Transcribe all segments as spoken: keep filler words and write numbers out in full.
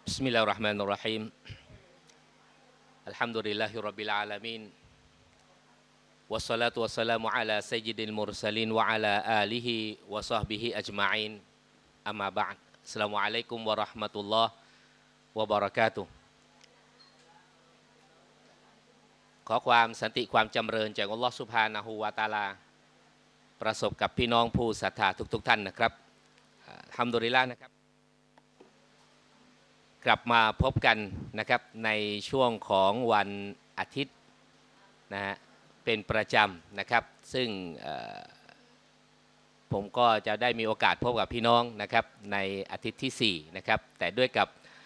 بسم الله الرحمن الرحيم الحمد لله رب العالمين والصلاة والسلام على سيد المرسلين وعلى آله وصحبه أجمعين أما بعد السلام عليكم ورحمة الله وبركاته ขอความสันติความจำเริญจากอัลลอฮฺซุบฮานะฮูวะตะอาลาประสบกับพี่น้องผู้ศรัทธาทุกๆท่านนะครับอัลฮัมดุลิลละห์นะครับกลับมาพบกันนะครับในช่วงของวันอาทิตย์นะฮะเป็นประจำนะครับซึ่งผมก็จะได้มีโอกาสพบกับพี่น้องนะครับในอาทิตย์ที่สี่นะครับแต่ด้วยกับ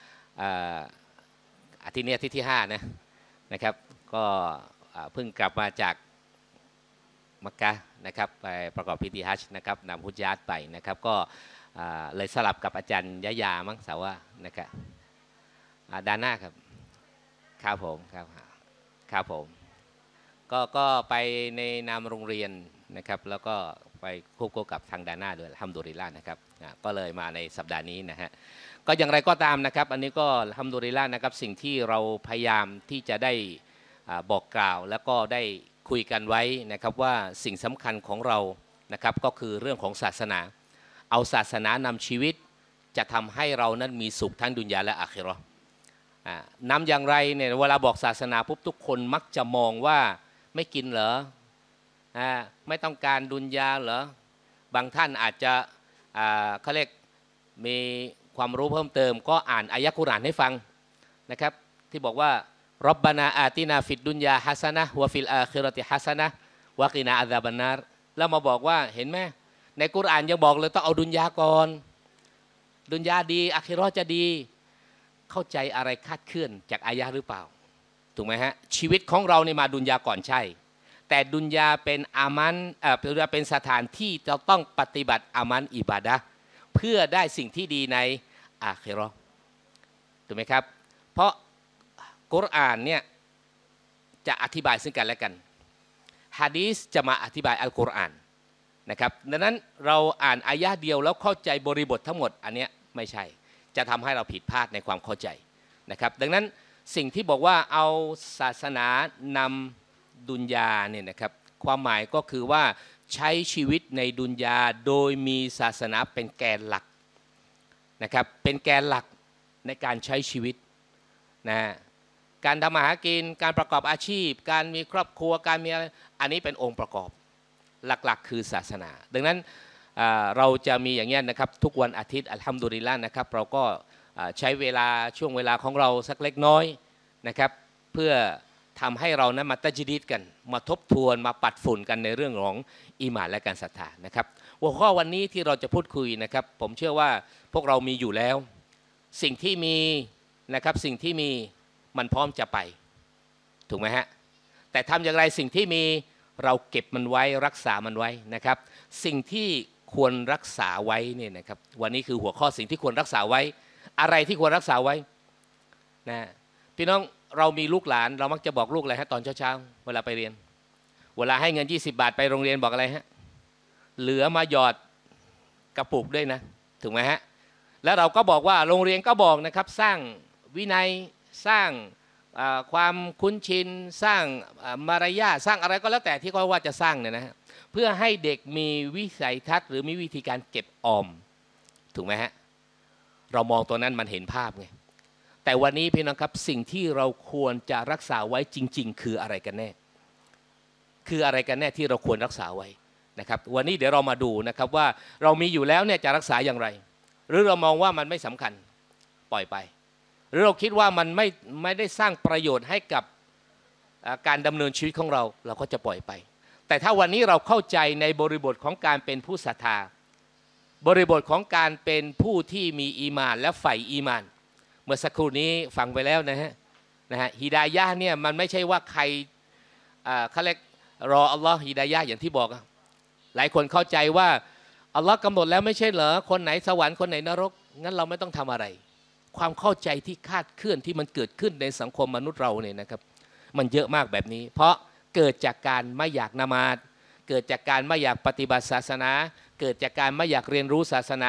อาทิตย์นี้อาทิตย์ที่ห้านะนะครับก็เพิ่งกลับมาจากมักกะฮ์นะครับไปประกอบพิธีฮัจญ์นะครับนำฮุจญาตไปนะครับก็เลยสลับกับอาจารย์ยะยามั้งสาวะนะครับด้านหน้าครับครับผมครับครับผมก็ก็ไปในนามโรงเรียนนะครับแล้วก็ไปควบคู่กับทางด้านหน้าด้วยอัลฮัมดุลิลละห์นะครับก็เลยมาในสัปดาห์นี้นะฮะก็อย่างไรก็ตามนะครับอันนี้ก็อัลฮัมดุลิลละห์นะครับสิ่งที่เราพยายามที่จะได้บอกกล่าวแล้วก็ได้คุยกันไว้นะครับว่าสิ่งสำคัญของเรานะครับก็คือเรื่องของศาสนาเอาศาสนานำชีวิตจะทำให้เรานั้นมีสุขทั้งดุนยาและอาคิเราะห์นำอย่างไรเนี่ยเวลาบอกศาสนาปุ๊บทุกคนมักจะมองว่าไม่กินเหรอไม่ต้องการดุนยาเหรอบางท่านอาจจะเขาเรียกมีความรู้เพิ่มเติมก็อ่านอายะกุรอานให้ฟังนะครับที่บอกว่ารับบานาอาตินาฟิดดุนยาฮัสนะฮ์วะฟิลอาคิเราะติฮัสนะฮ์วะกินาอะซาบันนารแล้วมาบอกว่าเห็นไหมในกุรอานยังบอกเลยต้องเอาดุนยาก่อนดุนยาดีอาคิเราะห์จะดีเข้าใจอะไรคาดเคลื่อนจากอายะหรือเปล่าถูกไหมฮะชีวิตของเราเนี่ยมาดุนยาก่อนใช่แต่ดุนยาเป็นอามันเอ่อเป็นสถานที่เราต้องปฏิบัติอามันอิบาดะห์เพื่อได้สิ่งที่ดีในอาคิเราะห์ถูกไหมครับเพราะกุรอานเนี่ยจะอธิบายซึ่งกันและกันหะดีษจะมาอธิบายอัลกุรอานนะครับดังนั้นเราอ่านอายะเดียวแล้วเข้าใจบริบททั้งหมดอันเนี้ยไม่ใช่จะทำให้เราผิดพลาดในความเข้าใจนะครับดังนั้นสิ่งที่บอกว่าเอาศาสนานำดุนยาเนี่ยนะครับความหมายก็คือว่าใช้ชีวิตในดุนยาโดยมีศาสนาเป็นแกนหลักนะครับเป็นแกนหลักในการใช้ชีวิตนะการทำมาหากินการประกอบอาชีพการมีครอบครัวการมีอะไรอันนี้เป็นองค์ประกอบหลักๆคือศาสนาดังนั้นเราจะมีอย่างนี้นะครับทุกวันอาทิตย์อัลฮัมดุลิลละห์นะครับเราก็ใช้เวลาช่วงเวลาของเราสักเล็กน้อยนะครับเพื่อทำให้เรานั้นมาตัจดีดกันมาทบทวนมาปัดฝุ่นกันในเรื่องของอีหม่านและการศรัทธานะครับหัวข้อวันนี้ที่เราจะพูดคุยนะครับผมเชื่อว่าพวกเรามีอยู่แล้วสิ่งที่มีนะครับสิ่งที่มีมันพร้อมจะไปถูกไหมฮะแต่ทำอย่างไรสิ่งที่มีเราเก็บมันไว้รักษามันไว้นะครับสิ่งที่ควรรักษาไว้เนี่ยนะครับวันนี้คือหัวข้อสิ่งที่ควรรักษาไว้อะไรที่ควรรักษาไว้นะพี่น้องเรามีลูกหลานเรามักจะบอกลูกอะไรฮะตอนเช้าๆเวลาไปเรียนเวลาให้เงินยี่สิบบาทไปโรงเรียนบอกอะไรฮะเหลือมาหยอดกระปุกด้วยนะถูกไหมฮะแล้วเราก็บอกว่าโรงเรียนก็บอกนะครับสร้างวินัยสร้างความคุ้นชินสร้างมารยาทสร้างอะไรก็แล้วแต่ที่เขาว่าจะสร้างเนี่ยนะฮะเพื่อให้เด็กมีวิสัยทัศน์หรือมีวิธีการเก็บออมถูกไหมฮะเรามองตัวนั้นมันเห็นภาพไงแต่วันนี้พี่น้องครับสิ่งที่เราควรจะรักษาไว้จริงๆคืออะไรกันแน่คืออะไรกันแน่ที่เราควรรักษาไว้นะครับวันนี้เดี๋ยวเรามาดูนะครับว่าเรามีอยู่แล้วเนี่ยจะรักษาอย่างไรหรือเรามองว่ามันไม่สำคัญปล่อยไปหรือเราคิดว่ามันไม่ไม่ได้สร้างประโยชน์ให้กับการดำเนินชีวิตของเราเราก็จะปล่อยไปแต่ถ้าวันนี้เราเข้าใจในบริบทของการเป็นผู้ศรัทธาบริบทของการเป็นผู้ที่มีอีมานและใฝ่อีมานเมื่อสักครู่นี้ฟังไปแล้วนะฮะนะฮะฮิดายะห์เนี่ยมันไม่ใช่ว่าใครเขาเรียกรออัลลอฮ์ฮิดายะห์อย่างที่บอกหลายคนเข้าใจว่าอัลลอฮ์กำหนดแล้วไม่ใช่เหรอคนไหนสวรรค์คนไหนนรกงั้นเราไม่ต้องทำอะไรความเข้าใจที่คาดเคลื่อนที่มันเกิดขึ้นในสังคมมนุษย์เราเนี่ยนะครับมันเยอะมากแบบนี้เพราะเกิดจากการไม่อยากละหมาดเกิดจากการไม่อยากปฏิบัติศาสนาเกิดจากการไม่อยากเรียนรู้ศาสนา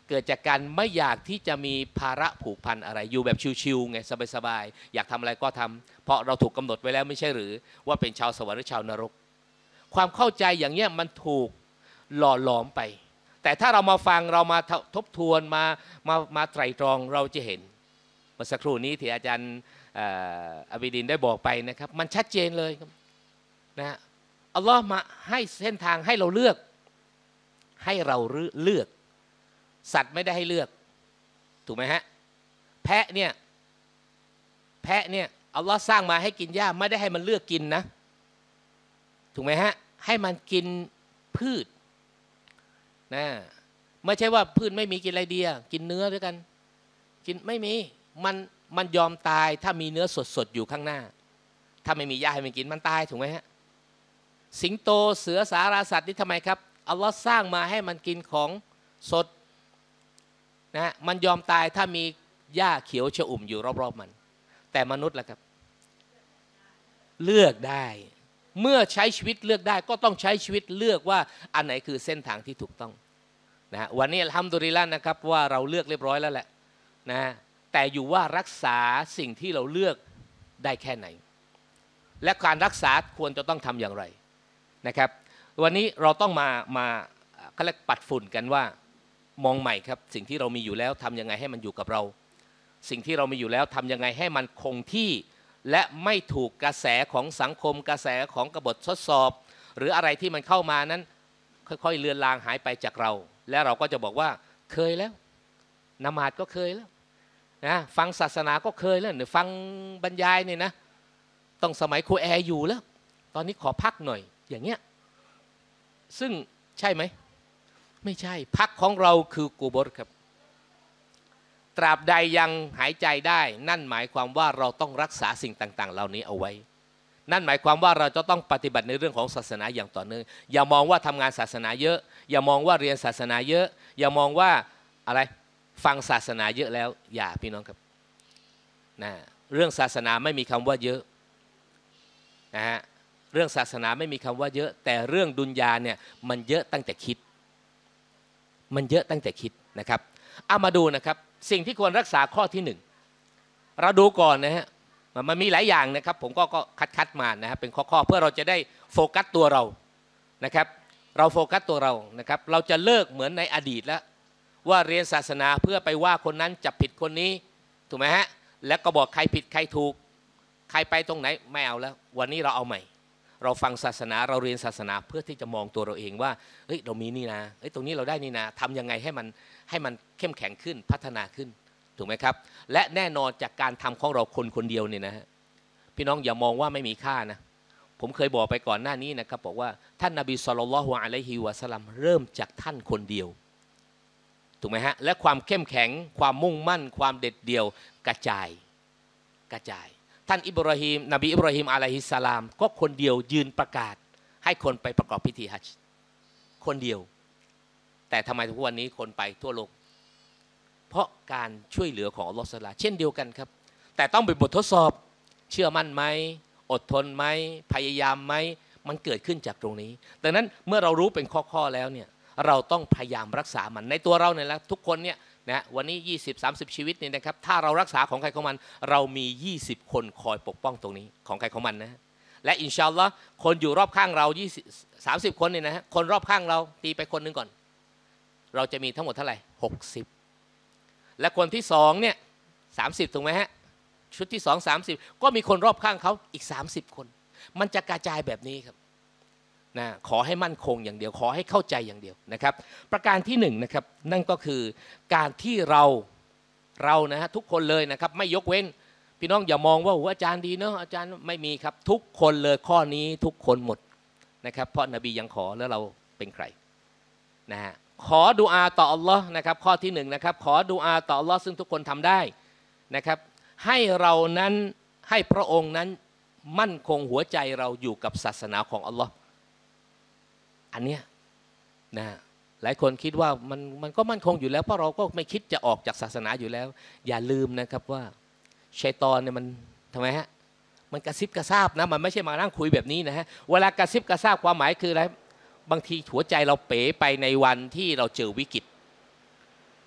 เกิดจากการไม่อยากที่จะมีภาระผูกพันอะไรอยู่แบบชิวๆไงสบายๆอยากทำอะไรก็ทำเพราะเราถูกกำหนดไว้แล้วไม่ใช่หรือว่าเป็นชาวสวรรค์หรือชาวนรกความเข้าใจอย่างเนี้ยมันถูกหล่อหลอมไปแต่ถ้าเรามาฟังเรามาทบทวนมามามาไตร่ตรองเราจะเห็นเมื่อสักครู่นี้ที่อาจารย์อบิดินได้บอกไปนะครับมันชัดเจนเลยนะอัลลอฮ์มาให้เส้นทางให้เราเลือกให้เราเลือกสัตว์ไม่ได้ให้เลือกถูกไหมฮะแพะเนี่ยแพะเนี่ยอัลลอฮ์สร้างมาให้กินหญ้าไม่ได้ให้มันเลือกกินนะถูกไหมฮะให้มันกินพืชนะไม่ใช่ว่าพืชไม่มีกินอะไรดีอะกินเนื้อด้วยกันกินไม่มีมันมันยอมตายถ้ามีเนื้อสดๆอยู่ข้างหน้าถ้าไม่มีหญ้าให้มันกินมันตายถูกไหมฮะสิงโตเสือสาราสัตว์นี่ทำไมครับอัลลอฮ์สร้างมาให้มันกินของสดนะมันยอมตายถ้ามีหญ้าเขียวชอุ่มอยู่รอบๆมันแต่มนุษย์ล่ะครับเลือกได้เมื่อใช้ชีวิตเลือกได้ก็ต้องใช้ชีวิตเลือกว่าอันไหนคือเส้นทางที่ถูกต้องนะวันนี้อัลฮัมดุลิลละห์นะครับว่าเราเลือกเรียบร้อยแล้วแหละนะแต่อยู่ว่ารักษาสิ่งที่เราเลือกได้แค่ไหนและการรักษาควรจะต้องทำอย่างไรนะครับวันนี้เราต้องมามาเขาเรียกปัดฝุ่นกันว่ามองใหม่ครับสิ่งที่เรามีอยู่แล้วทำยังไงให้มันอยู่กับเราสิ่งที่เรามีอยู่แล้วทำยังไงให้มันคงที่และไม่ถูกกระแสของสังคมกระแสของกบฏทดสอบหรืออะไรที่มันเข้ามานั้นค่อยๆเลือนลางหายไปจากเราและเราก็จะบอกว่าเคยแล้วนมาดก็เคยแล้วนะฟังศาสนาก็เคยแล้วหรือฟังบรรยายเนี่ยนะต้องสมัยครูแอร์อยู่แล้วตอนนี้ขอพักหน่อยอย่างเงี้ยซึ่งใช่ไหมไม่ใช่พักของเราคือกูบรครับตราบใดยังหายใจได้นั่นหมายความว่าเราต้องรักษาสิ่งต่างๆเหล่านี้เอาไว้นั่นหมายความว่าเราจะต้องปฏิบัติในเรื่องของศาสนาอย่างต่อเนื่องอย่ามองว่าทำงานศาสนาเยอะอย่ามองว่าเรียนศาสนาเยอะอย่ามองว่าอะไรฟังศาสนาเยอะแล้วอย่าพี่น้องครับนะเรื่องศาสนาไม่มีคำว่าเยอะนะฮะเรื่องศาสนาไม่มีคำว่าเยอะแต่เรื่องดุนยาเนี่ยมันเยอะตั้งแต่คิดมันเยอะตั้งแต่คิดนะครับเอามาดูนะครับสิ่งที่ควรรักษาข้อที่หนึ่งเราดูก่อนนะฮะมันมีหลายอย่างนะครับผมก็คัดคัดมานะครับเป็นข้อๆเพื่อเราจะได้โฟกัสตัวเรานะครับเราโฟกัสตัวเรานะครับเราจะเลิกเหมือนในอดีตแล้วว่าเรียนศาสนาเพื่อไปว่าคนนั้นจับผิดคนนี้ถูกไหมฮะแล้วก็บอกใครผิดใครถูกใครไปตรงไหนไม่เอาแล้ววันนี้เราเอาใหม่เราฟังศาสนาเราเรียนศาสนาเพื่อที่จะมองตัวเราเองว่าเฮ้ยเรามีนี่นะเฮ้ยตรงนี้เราได้นี่นะทำยังไงให้มันให้มันเข้มแข็งขึ้นพัฒนาขึ้นถูกไหมครับและแน่นอนจากการทำของเราคนคนเดียวเนี่ยนะฮะพี่น้องอย่ามองว่าไม่มีค่านะผมเคยบอกไปก่อนหน้านี้นะครับบอกว่าท่านนบีศ็อลลัลลอฮุอะลัยฮิวะซัลลัมเริ่มจากท่านคนเดียวถูกไหมฮะและความเข้มแข็งความมุ่งมั่นความเด็ดเดี่ยวกระจายกระจายท่านอิบราฮิมนบีอิบราฮิมอะลัยฮิสสลามก็คนเดียวยืนประกาศให้คนไปประกอบพิธีฮัจญ์คนเดียวแต่ทำไมทุกวันนี้คนไปทั่วโลกเพราะการช่วยเหลือของอัลลอฮฺซุบฮานะฮูวะตะอาลาเช่นเดียวกันครับแต่ต้องเป็นบททดสอบเชื่อมั่นไหมอดทนไหมพยายามไหมมันเกิดขึ้นจากตรงนี้ดังนั้นเมื่อเรารู้เป็นข้อๆแล้วเนี่ยเราต้องพยายามรักษามันในตัวเราเนี่ยแหละทุกคนเนี่ยนะวันนี้ยี่สิบ สามสิบชีวิตนี่นะครับถ้าเรารักษาของใครของมันเรามียี่สิบคนคอยปกป้องตรงนี้ของใครของมันนะและอินชาอัลลอฮ์คนอยู่รอบข้างเรายี่สิบ สามสิบคนเนี่ยนะฮะคนรอบข้างเราตีไปคนนึงก่อนเราจะมีทั้งหมดเท่าไหร่หกสิบและคนที่สองเนี่ยสามสิบถูกไหมฮะชุดที่สอง สามสิบก็มีคนรอบข้างเขาอีกสามสิบคนมันจะกระจายแบบนี้ครับนะขอให้มั่นคงอย่างเดียวขอให้เข้าใจอย่างเดียวนะครับประการที่หนึ่งนะครับนั่นก็คือการที่เราเรานะฮะทุกคนเลยนะครับไม่ยกเว้นพี่น้องอย่ามองว่าโอ้อาจารย์ดีเนาะอาจารย์ไม่มีครับทุกคนเลยข้อนี้ทุกคนหมดนะครับเพราะนบียังขอแล้วเราเป็นใครนะฮะขอดุอาต่ออัลลอฮ์นะครับข้อที่หนึ่งนะครับขอดุอาต่ออัลลอฮ์ซึ่งทุกคนทำได้นะครับให้เรานั้นให้พระองค์นั้นมั่นคงหัวใจเราอยู่กับศาสนาของอัลลอฮ์อันเนี้ยนะหลายคนคิดว่ามันมันก็มั่นคงอยู่แล้วเพราะเราก็ไม่คิดจะออกจากศาสนาอยู่แล้วอย่าลืมนะครับว่าชัยฏอนเนี่ยมันทำไมฮะมันกระซิบกระซาบนะมันไม่ใช่มานั่งคุยแบบนี้นะฮะเวลากระซิบกระซาบความหมายคืออะไรบางทีหัวใจเราเป๋ไปในวันที่เราเจอวิกฤต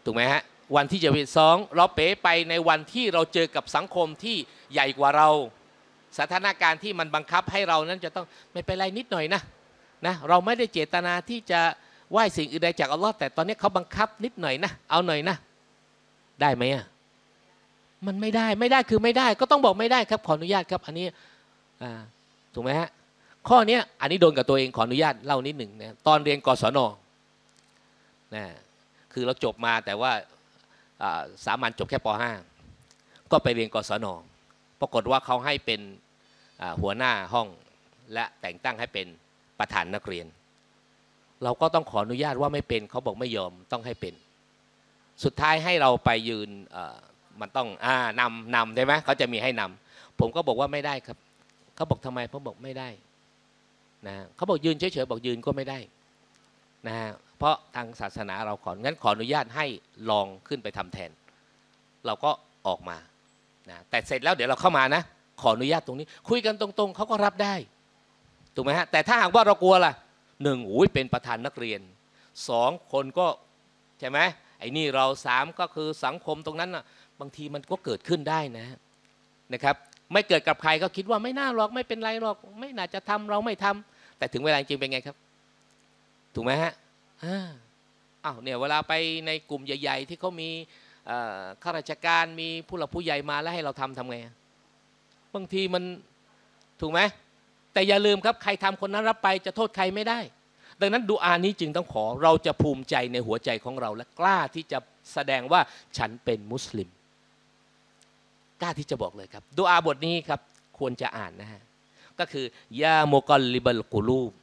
ถูกไหมฮะวันที่จะเป็นสองเราเป๋ไปในวันที่เราเจอกับสังคมที่ใหญ่กว่าเราสถานการณ์ที่มันบังคับให้เรานั้นจะต้องไม่เป็นไรนิดหน่อยนะนะเราไม่ได้เจตนาที่จะไหว้สิ่งอื่นใดจากอัลลอฮ์แต่ตอนนี้เขาบังคับนิดหน่อยนะเอาหน่อยนะได้ไหมอ่ะมันไม่ได้ไม่ได้คือไม่ได้ก็ต้องบอกไม่ได้ครับขออนุญาตครับอันนี้อ่าถูกไหมฮะข้อนี้อันนี้โดนกับตัวเองขออนุญาตเล่านิดหนึ่งนะตอนเรียนกศนนะคือเราจบมาแต่ว่าสามัญจบแค่ป .ห้า ก็ไปเรียนกศนปรากฏว่าเขาให้เป็นหัวหน้าห้องและแต่งตั้งให้เป็นประธานนักเรียนเราก็ต้องขออนุญาตว่าไม่เป็นเขาบอกไม่ยอมต้องให้เป็นสุดท้ายให้เราไปยืนมันต้องอ่านำนำใช่ไหมเขาจะมีให้นำผมก็บอกว่าไม่ได้ครับเขาบอกทำไมผมบอกไม่ได้นะเขาบอกยืนเฉยๆบอกยืนก็ไม่ได้นะเพราะทางศาสนาเราของั้นขออนุญาตให้ลองขึ้นไปทำแทนเราก็ออกมานะแต่เสร็จแล้วเดี๋ยวเราเข้ามานะขออนุญาตตรงนี้คุยกันตรงๆเขาก็รับได้ถูกไหมฮะแต่ถ้าหากว่าเรากลัวล่ะหนึ่งอุ้ยเป็นประธานนักเรียนสองคนก็ใช่ไหมไอ้นี่เราสามก็คือสังคมตรงนั้นนะบางทีมันก็เกิดขึ้นได้นะนะครับไม่เกิดกับใครก็คิดว่าไม่น่าหรอกไม่เป็นไรหรอกไม่น่าจะทำเราไม่ทำแต่ถึงเวลาจริงเป็นไงครับถูกไหมฮะอ้าวเนี่ยเวลาไปในกลุ่มใหญ่ๆที่เขามีข้าราชการมีผู้หลักผู้ใหญ่มาแล้วให้เราทำทำไงบางทีมันถูกไหมแต่อย่าลืมครับใครทำคนนั้นรับไปจะโทษใครไม่ได้ดังนั้นดุอานี้จึงต้องขอเราจะภูมิใจในหัวใจของเราและกล้าที่จะแสดงว่าฉันเป็นมุสลิมกล้าที่จะบอกเลยครับดุอาบทนี้ครับควรจะอ่านนะฮะก็คือยาโมกอลลิบัลกุลูบ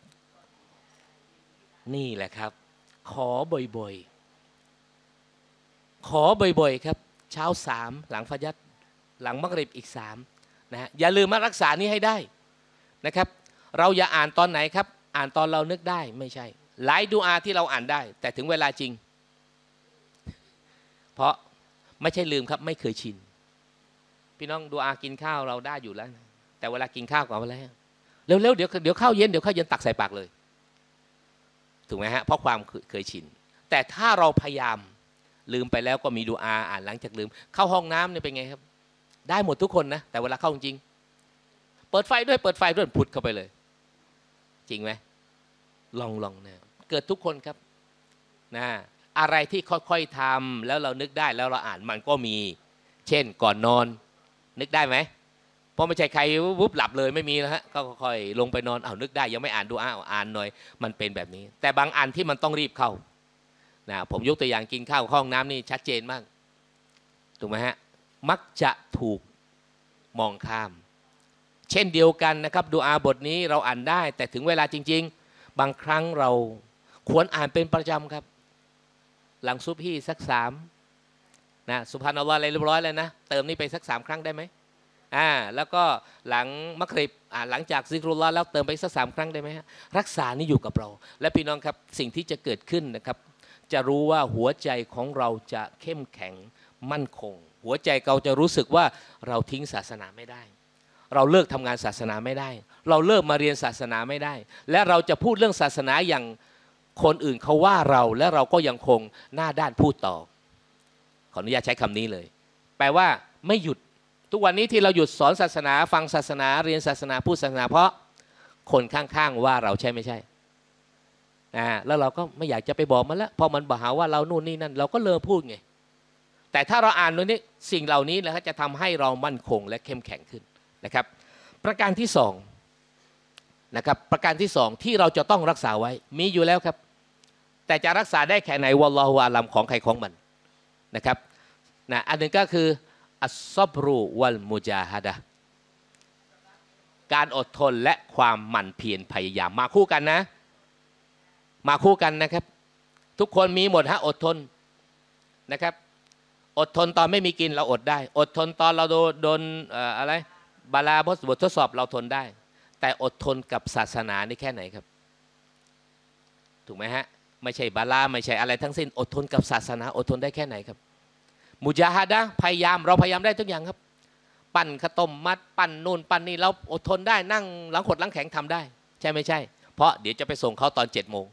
นี่แหละครับขอบ่อยๆขอบ่อยๆครับเช้าสามหลังฟะญัรหลังมักริบอีกสามนะฮะอย่าลืมมารักษานี้ให้ได้นะครับเราอย่าอ่านตอนไหนครับอ่านตอนเรานึกได้ไม่ใช่หลายดุอาที่เราอ่านได้แต่ถึงเวลาจริงเพราะไม่ใช่ลืมครับไม่เคยชินพี่น้องดุอากินข้าวเราได้อยู่แล้วแต่เวลากินข้าวก่อนแล้วเร็วๆเดี๋ยวเดี๋ยวข้าวเย็นเดี๋ยวข้าวเย็นตักใส่ปากเลยถูกไหมฮะเพราะความเคยชินแต่ถ้าเราพยายามลืมไปแล้วก็มีดุอาอ่านหลังจากลืมเข้าห้องน้ำเนี่ยเป็นไงครับได้หมดทุกคนนะแต่เวลาเข้าจริงเปิดไฟด้วยเปิดไฟด้วยพุดเข้าไปเลยจริงไหมลองลองนะเกิดทุกคนครับนะอะไรที่ค่อยๆทำแล้วเรานึกได้แล้วเราอ่านมันก็มีเช่นก่อนนอนนึกได้ไหมเพราะไม่ใช่ใครวุบหลับเลยไม่มีนะฮะก็ค่อยๆลงไปนอนเอานึกได้ยังไม่อ่านดูอ้าวอ่านหน่อยมันเป็นแบบนี้แต่บางอันที่มันต้องรีบเข้านะผมยกตัวอย่างกินข้าวห้องน้ำนี่ชัดเจนมากถูกไหมฮะมักจะถูกมองข้ามเช่นเดียวกันนะครับดุอาบทนี้เราอ่านได้แต่ถึงเวลาจริงๆบางครั้งเราควรอ่านเป็นประจำครับหลังซุบฮีสักสามนะสุภานัลลอฮ์อะไรเรียบร้อยเลยนะเติมนี่ไปสักสามครั้งได้ไหมอ่าแล้วก็หลังมักริบอ่าหลังจากซิกรุลลอฮ์แล้วเติมไปสักสามครั้งได้ไหมฮะรักษานี่อยู่กับเราและพี่น้องครับสิ่งที่จะเกิดขึ้นนะครับจะรู้ว่าหัวใจของเราจะเข้มแข็งมั่นคงหัวใจเราจะรู้สึกว่าเราทิ้งศาสนาไม่ได้เราเลิกทำงานศาสนาไม่ได้เราเลิกมาเรียนศาสนาไม่ได้และเราจะพูดเรื่องศาสนาอย่างคนอื่นเขาว่าเราและเราก็ยังคงหน้าด้านพูดต่อขออนุญาตใช้คำนี้เลยแปลว่าไม่หยุดทุกวันนี้ที่เราหยุดสอนศาสนาฟังศาสนาเรียนศาสนาพูดศาสนาเพราะคนข้างๆว่าเราใช่ไม่ใช่นะแล้วเราก็ไม่อยากจะไปบอกมันแล้วพอมันบอกหาว่าเรานู่นนี่นั่นเราก็เลิกพูดไงแต่ถ้าเราอ่านตรงนี้สิ่งเหล่านี้นะจะทำให้เรามั่นคงและเข้มแข็งขึ้นนะครับประการที่สองนะครับประการที่สองที่เราจะต้องรักษาไว้มีอยู่แล้วครับแต่จะรักษาได้แค่ไหนวัลลอฮุอาลัมของใครของมันนะครับนะอันหนึ่งก็คืออัสซับรุวัลมุจาฮะดะห์การอดทนและความหมั่นเพียรพยายามมาคู่กันนะมาคู่กันนะครับทุกคนมีหมดฮะอดทนนะครับอดทนตอนไม่มีกินเราอดได้อดทนตอนเราโดนโดนอะไรบาลาบททดสอบเราทนได้แต่อดทนกับศาสนานี่แค่ไหนครับถูกไหมฮะไม่ใช่บาลาไม่ใช่อะไรทั้งสิ้นอดทนกับศาสนาอดทนได้แค่ไหนครับมุจาฮะดะห์พยายามเราพยายามได้ทุกอย่างครับปั่นข้าวต้มมัดปั่นนู่นปั่นนี่เราอดทนได้นั่งหลังขดหลังแข็งทำได้ใช่ไม่ใช่เพราะเดี๋ยวจะไปส่งเขาตอนเจ็ดโมง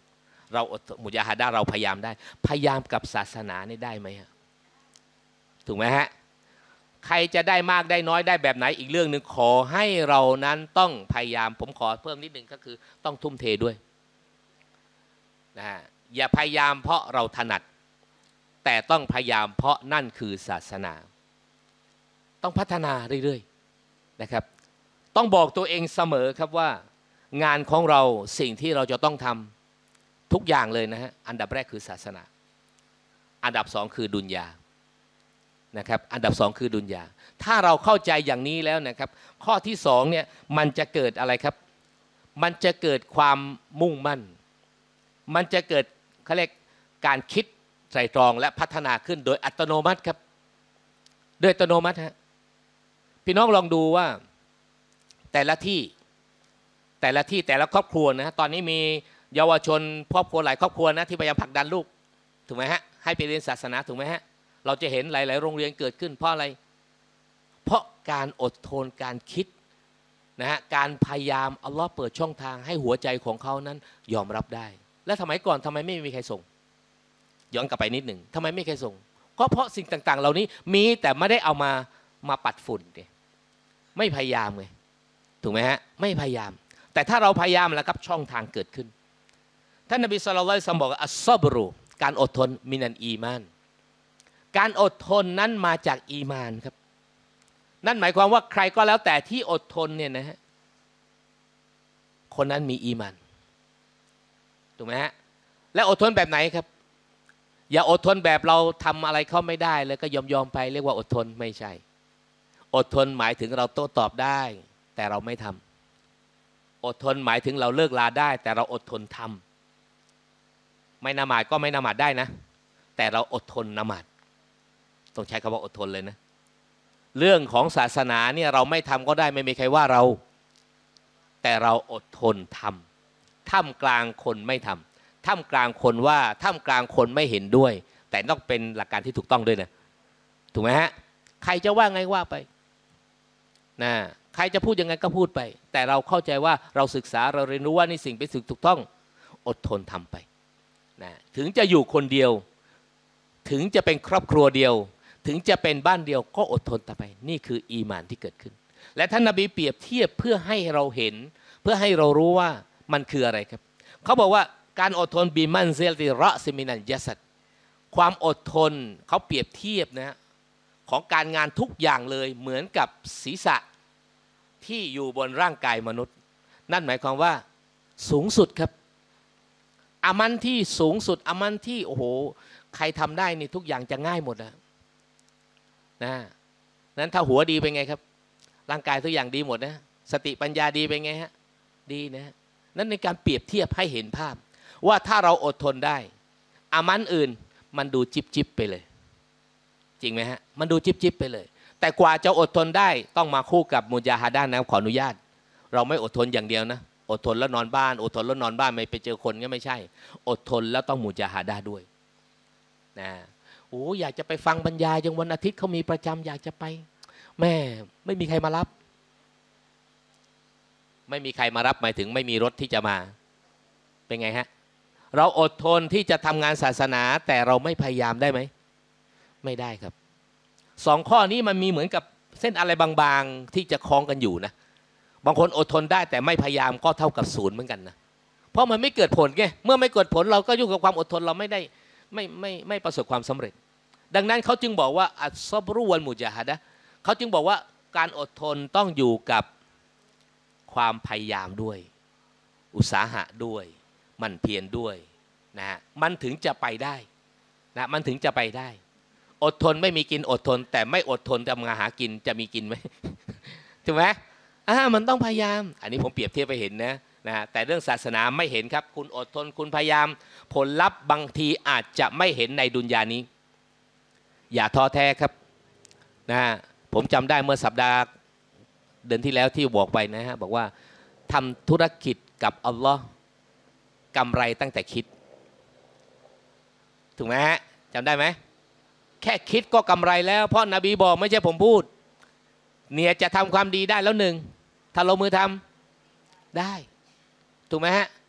เราอดมุญาฮาดะเราพยายามได้พยายามกับศาสนานี่ได้ไหมฮะถูกไหมฮะใครจะได้มากได้น้อยได้แบบไหนอีกเรื่องหนึ่งขอให้เรานั้นต้องพยายามผมขอเพิ่มนิดนึงก็คือต้องทุ่มเทด้วยนะฮะอย่าพยายามเพราะเราถนัดแต่ต้องพยายามเพราะนั่นคือศาสนาต้องพัฒนาเรื่อยๆนะครับต้องบอกตัวเองเสมอครับว่างานของเราสิ่งที่เราจะต้องทำทุกอย่างเลยนะฮะอันดับแรกคือศาสนาอันดับสองคือดุนยานะครับอันดับสองคือดุนยาถ้าเราเข้าใจอย่างนี้แล้วนะครับข้อที่สองเนี่ยมันจะเกิดอะไรครับมันจะเกิดความมุ่งมั่นมันจะเกิดเขาเรียกการคิดไตร่ตรองและพัฒนาขึ้นโดยอัตโนมัติครับโดยอัตโนมัติฮะพี่น้องลองดูว่าแต่ละที่แต่ละที่แต่ละครอบครัวนะตอนนี้มีเยาวชนครอบครัวหลายครอบครัวนะที่พยายามผลักดันลูกถูกไหมฮะให้ไปเรียนศาสนาถูกไหมฮะเราจะเห็นหลายๆโรงเรียนเกิดขึ้นเพราะอะไรเพราะการอดทนการคิดนะฮะการพยายามอัลลอฮ์เปิดช่องทางให้หัวใจของเขานั้นยอมรับได้และสมัยก่อนทำไมไม่มีใครส่งย้อนกลับไปนิดหนึ่งทำไมไม่มีใครส่งก็เพราะสิ่งต่างๆเหล่านี้มีแต่ไม่ได้เอามามาปัดฝุ่นเนี่ยไม่พยายามไงถูกไหมฮะไม่พยายามแต่ถ้าเราพยายามแล้วครับช่องทางเกิดขึ้นท่านนบีศ็อลลัลลอฮุอะลัยฮิวะซัลลัมบอกอัสซอบรุการอดทนมินันอีมานการอดทนนั้นมาจากอีมานครับนั่นหมายความว่าใครก็แล้วแต่ที่อดทนเนี่ยนะฮะคนนั้นมีอีมานถูกไหมฮะและอดทนแบบไหนครับอย่าอดทนแบบเราทำอะไรเขาไม่ได้แล้วก็ยอมยอมไปเรียกว่าอดทนไม่ใช่อดทนหมายถึงเราโต้ตอบได้แต่เราไม่ทำอดทนหมายถึงเราเลิกลาได้แต่เราอดทนทำไม่ละหมาดก็ไม่ละหมาดได้นะแต่เราอดทนละหมาดต้องใช้คำว่าอดทนเลยนะเรื่องของศาสนาเนี่ยเราไม่ทำก็ได้ไม่มีใครว่าเราแต่เราอดทนทำท่ามกลางคนไม่ทำท่ามกลางคนว่าท่ามกลางคนไม่เห็นด้วยแต่ต้องเป็นหลักการที่ถูกต้องด้วยนะถูกไหมฮะใครจะว่าไงว่าไปนะใครจะพูดยังไงก็พูดไปแต่เราเข้าใจว่าเราศึกษาเราเรียนรู้ว่านี่สิ่งเป็นสิ่งถูกต้องอดทนทำไปนะถึงจะอยู่คนเดียวถึงจะเป็นครอบครัวเดียวถึงจะเป็นบ้านเดียวก็อดทนต่อไปนี่คืออีหม่านที่เกิดขึ้นและท่านนบีเปรียบเทียบเพื่อให้เราเห็นเพื่อให้เรารู้ว่ามันคืออะไรครับเขาบอกว่าการอดทนบีมันเซลติระซิมินันยัสัดความอดทนเขาเปรียบเทียบนะของการงานทุกอย่างเลยเหมือนกับศีรษะที่อยู่บนร่างกายมนุษย์นั่นหมายความว่าสูงสุดครับอามันที่สูงสุดอามันที่โอ้โหใครทำได้นี่ทุกอย่างจะง่ายหมดนะนะนั้นถ้าหัวดีเป็นไงครับร่างกายทุกอย่างดีหมดนะสติปัญญาดีเป็นไงฮะดีนะนั่นในการเปรียบเทียบให้เห็นภาพว่าถ้าเราอดทนได้อามันอื่นมันดูจิบจิบไปเลยจริงไหมฮะมันดูจิบจิบไปเลยแต่กว่าจะอดทนได้ต้องมาคู่กับมุญาฮาดะห์นะขออนุญาตเราไม่อดทนอย่างเดียวนะอดทนแล้วนอนบ้านอดทนแล้วนอนบ้านไม่ไปเจอคนก็ไม่ใช่อดทนแล้วต้องมุญาฮาดะห์ด้วยนะโอ้อยากจะไปฟังบรรยายจังวันอาทิตย์เขามีประจำอยากจะไปแม่ไม่มีใครมารับไม่มีใครมารับหมายถึงไม่มีรถที่จะมาเป็นไงฮะเราอดทนที่จะทำงานศาสนาแต่เราไม่พยายามได้ไหมไม่ได้ครับสองข้อนี้มันมีเหมือนกับเส้นอะไรบางๆที่จะคล้องกันอยู่นะบางคนอดทนได้แต่ไม่พยายามก็เท่ากับศูนย์เหมือนกันนะเพราะมันไม่เกิดผลไงเมื่อไม่เกิดผลเราก็ยุ่งกับความอดทนเราไม่ได้ไม่ไม่ไม่ประสบความสำเร็จดังนั้นเขาจึงบอกว่าอัสซอบรุวัลมุญาฮาดะห์เขาจึงบอกว่าการอดทนต้องอยู่กับความพยายามด้วยอุตสาหะด้วยมันเพียรด้วยนะมันถึงจะไปได้นะมันถึงจะไปได้อดทนไม่มีกินอดทนแต่ไม่อดทนทำงานหากินจะมีกินไหม ถูกไหมอ่ามันต้องพยายามอันนี้ผมเปรียบเทียบไปเห็นนะนะแต่เรื่องศาสนาไม่เห็นครับคุณอดทนคุณพยายามผลลัพธ์บางทีอาจจะไม่เห็นในดุนยานี้อย่าท้อแท้ครับนะผมจำได้เมื่อสัปดาห์เดือนที่แล้วที่บอกไปนะฮะบอกว่าทำธุรกิจกับอัลลอฮ์กำไรตั้งแต่คิดถูกไหมฮะจำได้ไหมแค่คิดก็กำไรแล้วเพราะนบีบอกไม่ใช่ผมพูดเนี่ยจะทำความดีได้แล้วหนึ่งถ้าลงมือทำได้ถูกไหมฮะแ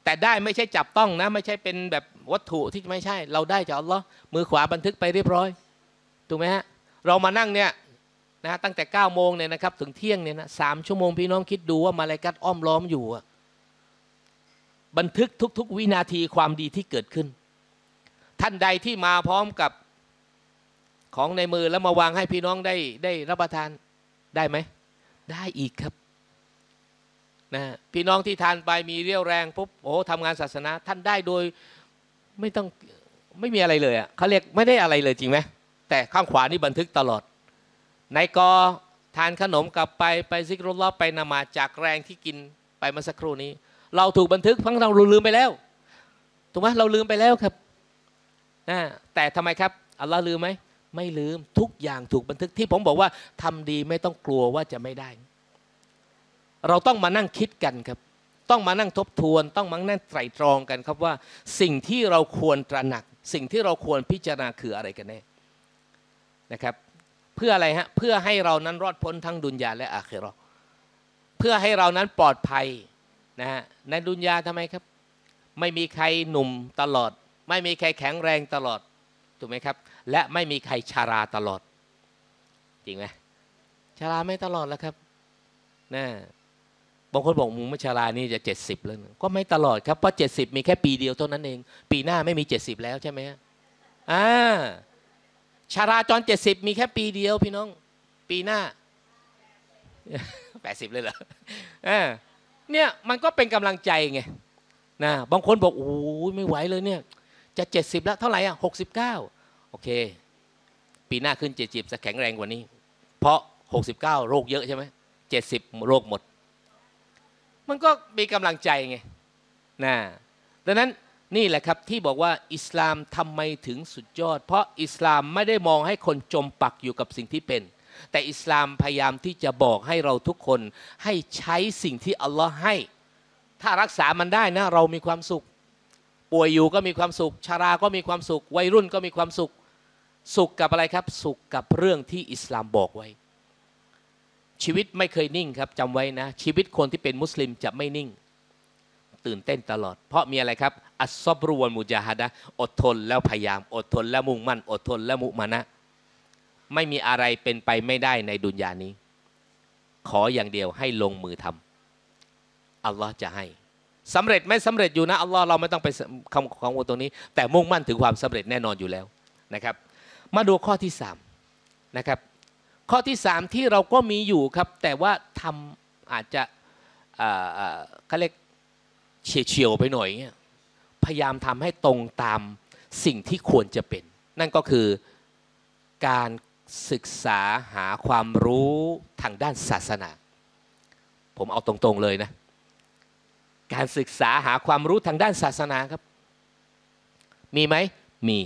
แต่ได้ไม่ใช่จับต้องนะไม่ใช่เป็นแบบวัตถุที่ไม่ใช่เราได้จากอัลลอฮ์มือขวาบันทึกไปเรียบร้อยถูกไหมฮะเรามานั่งเนี่ยนะตั้งแต่เก้าโมงเนี่ยนะครับถึงเที่ยงเนี่ยนะสามชั่วโมงพี่น้องคิดดูว่ามาลาอิกัตอ้อมล้อมอยู่บันทึกทุกๆวินาทีความดีที่เกิดขึ้นท่านใดที่มาพร้อมกับของในมือแล้วมาวางให้พี่น้องได้ได้รับประทานได้ไหมได้อีกครับนะพี่น้องที่ทานไปมีเรี่ยวแรงปุ๊บโอ้ทำงานศาสนาท่านได้โดยไม่ต้องไม่มีอะไรเลยอ่ะเขาเรียกไม่ได้อะไรเลยจริงไหมแต่ข้างขวานี่บันทึกตลอดในกอทานขนมกลับไปไปซิกรุลลอฮ์ไปนมาจากแรงที่กินไปเมื่อสักครู่นี้เราถูกบันทึกทั้งเราลืมไปแล้วถูกไหมเราลืมไปแล้วครับนะแต่ทำไมครับอัลลอฮ์ลืมไหมไม่ลืมทุกอย่างถูกบันทึกที่ผมบอกว่าทำดีไม่ต้องกลัวว่าจะไม่ได้เราต้องมานั่งคิดกันครับต้องมานั่งทบทวนต้องมานั่งไตร่ตรองกันครับว่าสิ่งที่เราควรตระหนักสิ่งที่เราควรพิจารณาคืออะไรกันแน่นะครับเพื่ออะไรฮะเพื่อให้เรานั้นรอดพ้นทั้งดุนยาและอาคิเราะห์เพื่อให้เรานั้นปลอดภัยนะฮะในดุนยาทำไมครับไม่มีใครหนุ่มตลอดไม่มีใครแข็งแรงตลอดถูกไหมครับและไม่มีใครชาราตลอดจริงไหมชาราไม่ตลอดแล้วครับนะบางคนบอกมึงไม่ชารานี่จะเจ็ดสิบแล้วก็ไม่ตลอดครับเพราะเจ็ดสิบมีแค่ปีเดียวเท่านั้นเองปีหน้าไม่มีเจ็ดสิบแล้วใช่ไหมอ่าชาราจรเจ็ดสิบมีแค่ปีเดียวพี่น้องปีหน้าแปดสิบเลยเหรออ่าเนี่ยมันก็เป็นกำลังใจไงนะบางคนบอกโอ้ยไม่ไหวเลยเนี่ยจะเจ็ดสิบแล้วเท่าไหร่อ่ะหกสิบเก้าโอเคปีหน้าขึ้นเจ็ดสิบจะแข็งแรงกว่านี้เพราะหกสิบเก้าโรคเยอะใช่ไหมเจ็ดสิบโรคหมดมันก็มีกำลังใจไงนะดังนั้นนี่แหละครับที่บอกว่าอิสลามทำไมถึงสุดยอดเพราะอิสลามไม่ได้มองให้คนจมปักอยู่กับสิ่งที่เป็นแต่อิสลามพยายามที่จะบอกให้เราทุกคนให้ใช้สิ่งที่อัลลอฮ์ให้ถ้ารักษามันได้นะเรามีความสุขป่วยอยู่ก็มีความสุขชาราก็มีความสุขวัยรุ่นก็มีความสุขสุขกับอะไรครับสุขกับเรื่องที่อิสลามบอกไว้ชีวิตไม่เคยนิ่งครับจำไว้นะชีวิตคนที่เป็นมุสลิมจะไม่นิ่งตื่นเต้นตลอดเพราะมีอะไรครับอัศซอบรุวัลมุจาฮะดะห์อดทนแล้วพยายามอดทนและมุ่งมั่นอดทนและมุมานะไม่มีอะไรเป็นไปไม่ได้ในดุนยานี้ขออย่างเดียวให้ลงมือทำอัลลอฮ์จะให้สำเร็จไม่สำเร็จอยู่นะอัลลอฮ์เราไม่ต้องไปคำของตรงนี้แต่มุ่งมั่นถึงความสำเร็จแน่นอนอยู่แล้วนะครับมาดูข้อที่สามนะครับข้อที่สามที่เราก็มีอยู่ครับแต่ว่าทำอาจจะเขาเรียกเฉียวๆไปหน่อยเงี้ยพยายามทำให้ตรงตามสิ่งที่ควรจะเป็นนั่นก็คือการศึกษาหาความรู้ทางด้านศาสนาผมเอาตรงๆเลยนะการศึกษาหาความรู้ทางด้านศาสนาครับมีไหมมี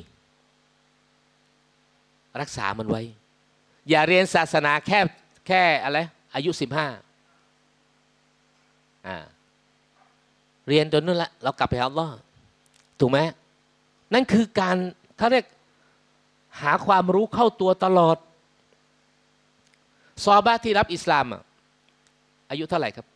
รักษามันไว้อย่าเรียนศาสนาแค่แค่อะไรอายุสิบห้าอ่าเรียนจนนั่นแหละเรากลับไปหาอัลลอฮ์ถูกไหมนั่นคือการเขาเรียกหาความรู้เข้าตัวตลอดซอฮาบะห์ที่รับอิสลามอ่ะอายุเท่าไหร่ครับ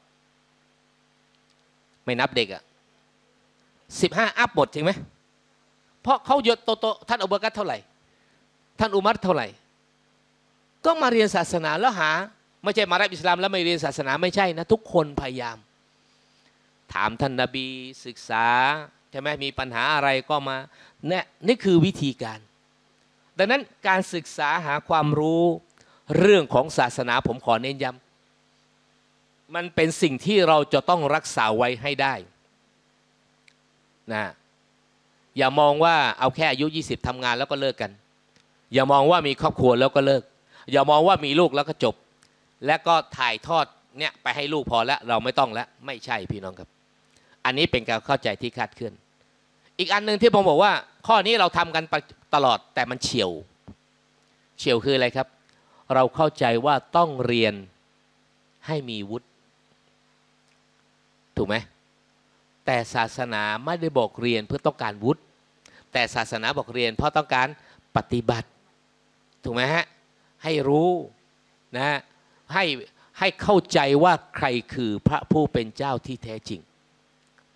ไม่นับเด็กอ่ะสิบห้าอัพหมดจริงไหมเพราะเขาเยอะโตโตท่านอบูบักรเท่าไหร่ท่านอุมัรเท่าไหร่ก็มาเรียนศาสนาแล้วหาไม่ใช่มารับอิสลามแล้วไม่เรียนศาสนาไม่ใช่นะทุกคนพยายามถามท่านนบีศึกษาใช่ไหมมีปัญหาอะไรก็มาเนี่ยนี่คือวิธีการดังนั้นการศึกษาหาความรู้เรื่องของศาสนาผมขอเน้นย้ำมันเป็นสิ่งที่เราจะต้องรักษาไว้ให้ได้นะอย่ามองว่าเอาแค่อายุยี่สิบทำงานแล้วก็เลิกกันอย่ามองว่ามีครอบครัวแล้วก็เลิกอย่ามองว่ามีลูกแล้วก็จบและก็ถ่ายทอดเนี่ยไปให้ลูกพอแล้วเราไม่ต้องแล้วไม่ใช่พี่น้องครับอันนี้เป็นการเข้าใจที่คลาดเคลื่อนอีกอันหนึ่งที่ผมบอกว่าข้อนี้เราทำกันตลอดแต่มันเฉียวเฉียวคืออะไรครับเราเข้าใจว่าต้องเรียนให้มีวุฒิถูกไหมแต่ศาสนาไม่ได้บอกเรียนเพื่อต้องการวุฒิแต่ศาสนาบอกเรียนเพราะต้องการปฏิบัติถูกไหมฮะให้รู้นะให้ให้เข้าใจว่าใครคือพระผู้เป็นเจ้าที่แท้จริง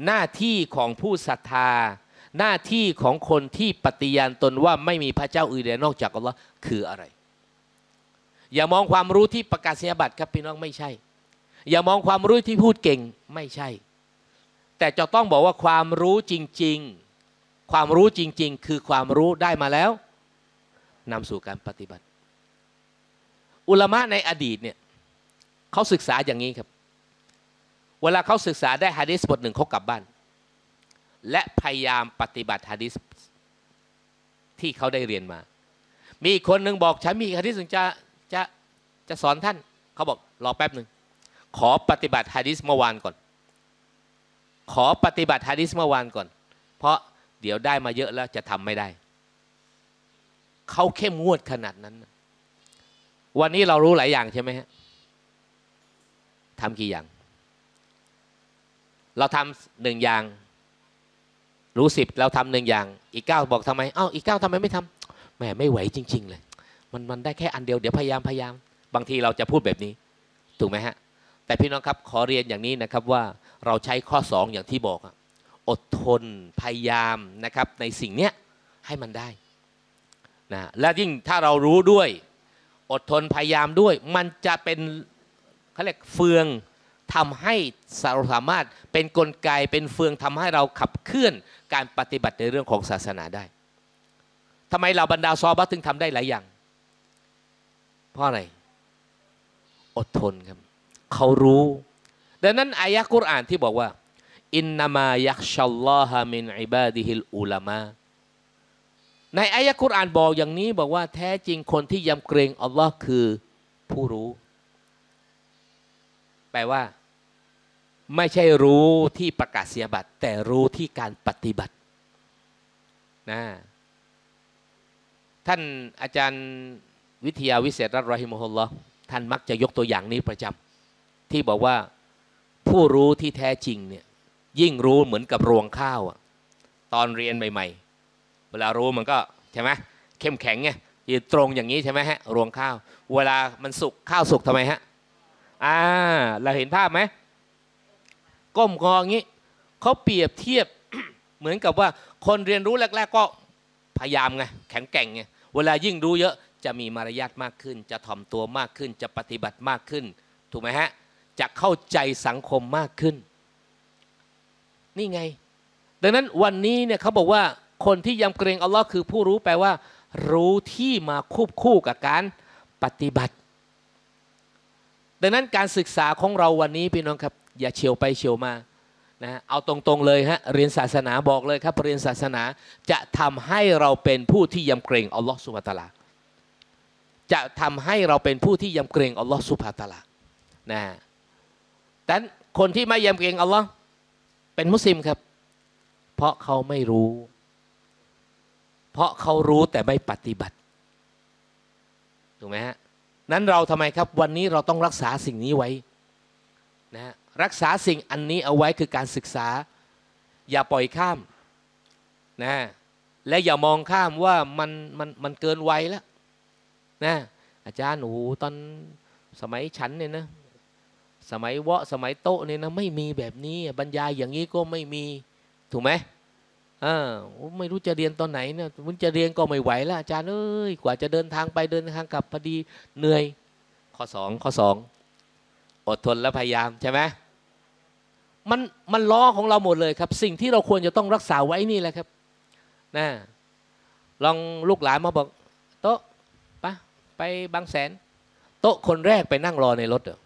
หน้าที่ของผู้ศรัทธาหน้าที่ของคนที่ปฏิญาณตนว่าไม่มีพระเจ้าอื่นใดนอกจากอัลลอฮ์คืออะไรอย่ามองความรู้ที่ประกาศนียบัตรครับพี่น้องไม่ใช่อย่ามองความรู้ที่พูดเก่งไม่ใช่แต่จะต้องบอกว่าความรู้จริงๆความรู้จริงๆคือความรู้ได้มาแล้วนำสู่การปฏิบัติอุลามะในอดีตเนี่ยเขาศึกษาอย่างนี้ครับเวลาเขาศึกษาได้หะดีษบทหนึ่งเขากลับบ้านและพยายามปฏิบัติหะดีษที่เขาได้เรียนมามีอีกคนหนึ่งบอกฉันมีหะดีษจะจะจะสอนท่านเขาบอกรอแป๊บหนึ่งขอปฏิบัติหะดีษเมื่อวานก่อนขอปฏิบัติหะดีษเมื่อวานก่อนเพราะเดี๋ยวได้มาเยอะแล้วจะทำไม่ได้เขาเข้มงวดขนาดนั้นวันนี้เรารู้หลายอย่างใช่ไหมฮะทำกี่อย่างเราทำหนึ่งอย่างรู้สิบเราทำหนึ่งอย่างอีกเก้าบอกทำไมเอ้าอีกเก้าทำไมไม่ทำแหมไม่ไหวจริงๆเลยมันมันได้แค่อันเดียวเดี๋ยวพยายามพยายามบางทีเราจะพูดแบบนี้ถูกไหมฮะแต่พี่น้องครับขอเรียนอย่างนี้นะครับว่าเราใช้ข้อสองอย่างที่บอกอดทนพยายามนะครับในสิ่งเนี้ยให้มันได้นะและยิ่งถ้าเรารู้ด้วยอดทนพยายามด้วยมันจะเป็นเขาเรียกเฟืองทำให้เราสามารถเป็นกลไกเป็นเฟืองทำให้เราขับเคลื่อนการปฏิบัติในเรื่องของศาสนาได้ทำไมเราบรรดาซอฮาบะห์ถึงทำได้หลายอย่างเพราะอะไรอดทนครับเขารู้ดังนั้นอายะห์กุรอานที่บอกว่าอินนามายักชัลลอฮะมินอิบาดิฮิลอุลามะในอายะห์กุรอานบอกอย่างนี้บอกว่าแท้จริงคนที่ยำเกรงอัลลอฮ์คือผู้รู้แปลว่าไม่ใช่รู้ที่ประกาศนียบัตรแต่รู้ที่การปฏิบัตินะท่านอาจารย์วิทยาวิเศษรัตน์รอฮิมะฮุลลอฮ์ท่านมักจะยกตัวอย่างนี้ประจำที่บอกว่าผู้รู้ที่แท้จริงเนี่ยยิ่งรู้เหมือนกับรวงข้าวอะตอนเรียนใหม่ๆเวลารู้มันก็ใช่ไหมเข้มแข็งไงยืนตรงอย่างนี้ใช่ไหมฮะรวงข้าวเวลามันสุกข้าวสุกทำไมฮะอ่าเราเห็นภาพไหมก้มงออย่างนี้เขาเปรียบเทียบ เหมือนกับว่าคนเรียนรู้แรกๆก็พยายามไงแข็งแกร่งไงเวลายิ่งรู้เยอะจะมีมารยาทมากขึ้นจะถ่อมตัวมากขึ้นจะปฏิบัติมากขึ้นถูกไหมฮะจะเข้าใจสังคมมากขึ้นนี่ไงดังนั้นวันนี้เนี่ยเขาบอกว่าคนที่ยำเกรงอัลลอฮ์คือผู้รู้แปลว่ารู้ที่มาควบคู่กับการปฏิบัติดังนั้นการศึกษาของเราวันนี้พี่น้องครับอย่าเฉียวไปเฉียวมานะเอาตรงๆเลยฮะเรียนศาสนาบอกเลยครับเรียนศาสนาจะทำให้เราเป็นผู้ที่ยำเกรงอัลลอฮ์ซุบฮานะฮูวะตะอาลาจะทำให้เราเป็นผู้ที่ยำเกรงอัลลอฮ์ซุบฮานะฮูวะตะอาลานะแต่คนที่ไม่ยำเกรงอัลลอฮ์เป็นมุสลิมครับเพราะเขาไม่รู้เพราะเขารู้แต่ไม่ปฏิบัติถูกไหมฮะนั้นเราทำไมครับวันนี้เราต้องรักษาสิ่งนี้ไว้นะรักษาสิ่งอันนี้เอาไว้คือการศึกษาอย่าปล่อยข้ามนะและอย่ามองข้ามว่ามันมันมันเกินวัยแล้วนะอาจารย์โอ้โหตอนสมัยฉันเนี่ยนะสมัยวะสมัยโตเนี่ยนะไม่มีแบบนี้บรรยายอย่างนี้ก็ไม่มีถูกไหมอ่าไม่รู้จะเรียนตอนไหนเนี่ยมันจะเรียนก็ไม่ไหวแล้วอาจารย์เอ้ยกว่าจะเดินทางไปเดินทางกลับพอดีเหนื่อยข้อสองข้อสองอดทนและพยายามใช่ไหมมันมันล้อของเราหมดเลยครับสิ่งที่เราควรจะต้องรักษาไว้นี่แหละครับนะลองลูกหลานมาบอกโต๊ะไปไปบางแสนโต๊ะคนแรกไปนั่งรอในรถเหรอ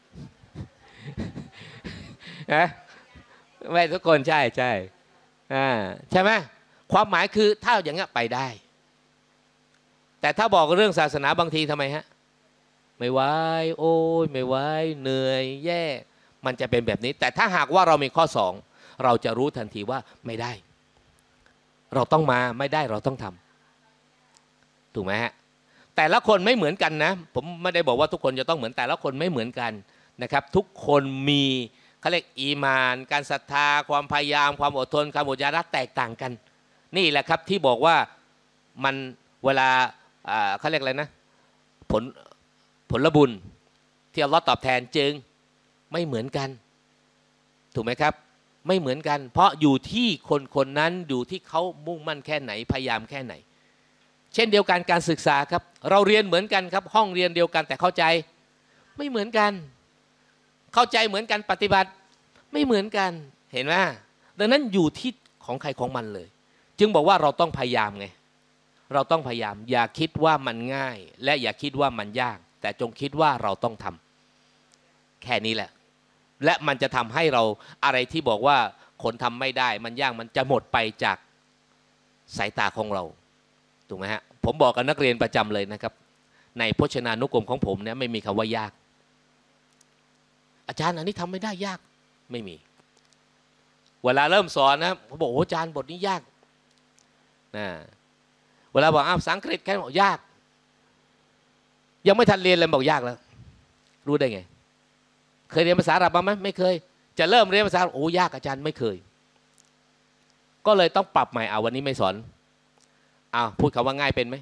นะไม่ทุกคนใช่ใช่อ่าใช่ไหมความหมายคือถ้าอย่างเงี้ยไปได้แต่ถ้าบอกเรื่องศาสนาบางทีทำไมฮะไม่ไหวโอ้ยไม่ไหวเหนื่อยแย่มันจะเป็นแบบนี้แต่ถ้าหากว่าเรามีข้อสองเราจะรู้ทันทีว่าไม่ได้เราต้องมาไม่ได้เราต้องทำถูกไหมฮะแต่ละคนไม่เหมือนกันนะผมไม่ได้บอกว่าทุกคนจะต้องเหมือนแต่ละคนไม่เหมือนกันนะครับทุกคนมีเขาเรียกอีมานการศรัทธาความพยายามความอดทนความอดยาระแตกต่างกันนี่แหละครับที่บอกว่ามันเวลาเขาเรียกอะไรนะผลผลบุญที่อัลเลาะห์ตอบแทนจึงไม่เหมือนกันถูกไหมครับไม่เหมือนกันเพราะอยู่ที่คนคนนั้นอยู่ที่เขามุ่งมั่นแค่ไหนพยายามแค่ไหนเช่นเดียวกันการศึกษาครับเราเรียนเหมือนกันครับห้องเรียนเดียวกันแต่เข้าใจไม่เหมือนกันเข้าใจเหมือนกันปฏิบัติไม่เหมือนกันเห็นไหมดังนั้นอยู่ที่ของใครของมันเลยจึงบอกว่าเราต้องพยายามไงเราต้องพยายามอย่าคิดว่ามันง่ายและอย่าคิดว่ามันยากแต่จงคิดว่าเราต้องทำแค่นี้แหละและมันจะทำให้เราอะไรที่บอกว่าคนทำไม่ได้มันยากมันจะหมดไปจากสายตาของเราถูกไหมฮะผมบอกกับนักเรียนประจำเลยนะครับในพจนานุกรมของผมเนี่ยไม่มีคำว่ายากอาจารย์อันนี้ทำไม่ได้ยากไม่มีเวลาเริ่มสอนนะผมบอกโอ้อาจารย์บทนี้ยากนะเวลาบอกอ้าวภาษาอังกฤษแค่บอกยากยังไม่ทันเรียนเลยบอกยากแล้วรู้ได้ไงเคยเรียนภาษาอาหรับมาไหมไม่เคยจะเริ่มเรียนภาษาโอ้ยากอาจารย์ไม่เคยก็เลยต้องปรับใหม่เอาวันนี้ไม่สอนอ้าวพูดคำว่าง่ายเป็นไหม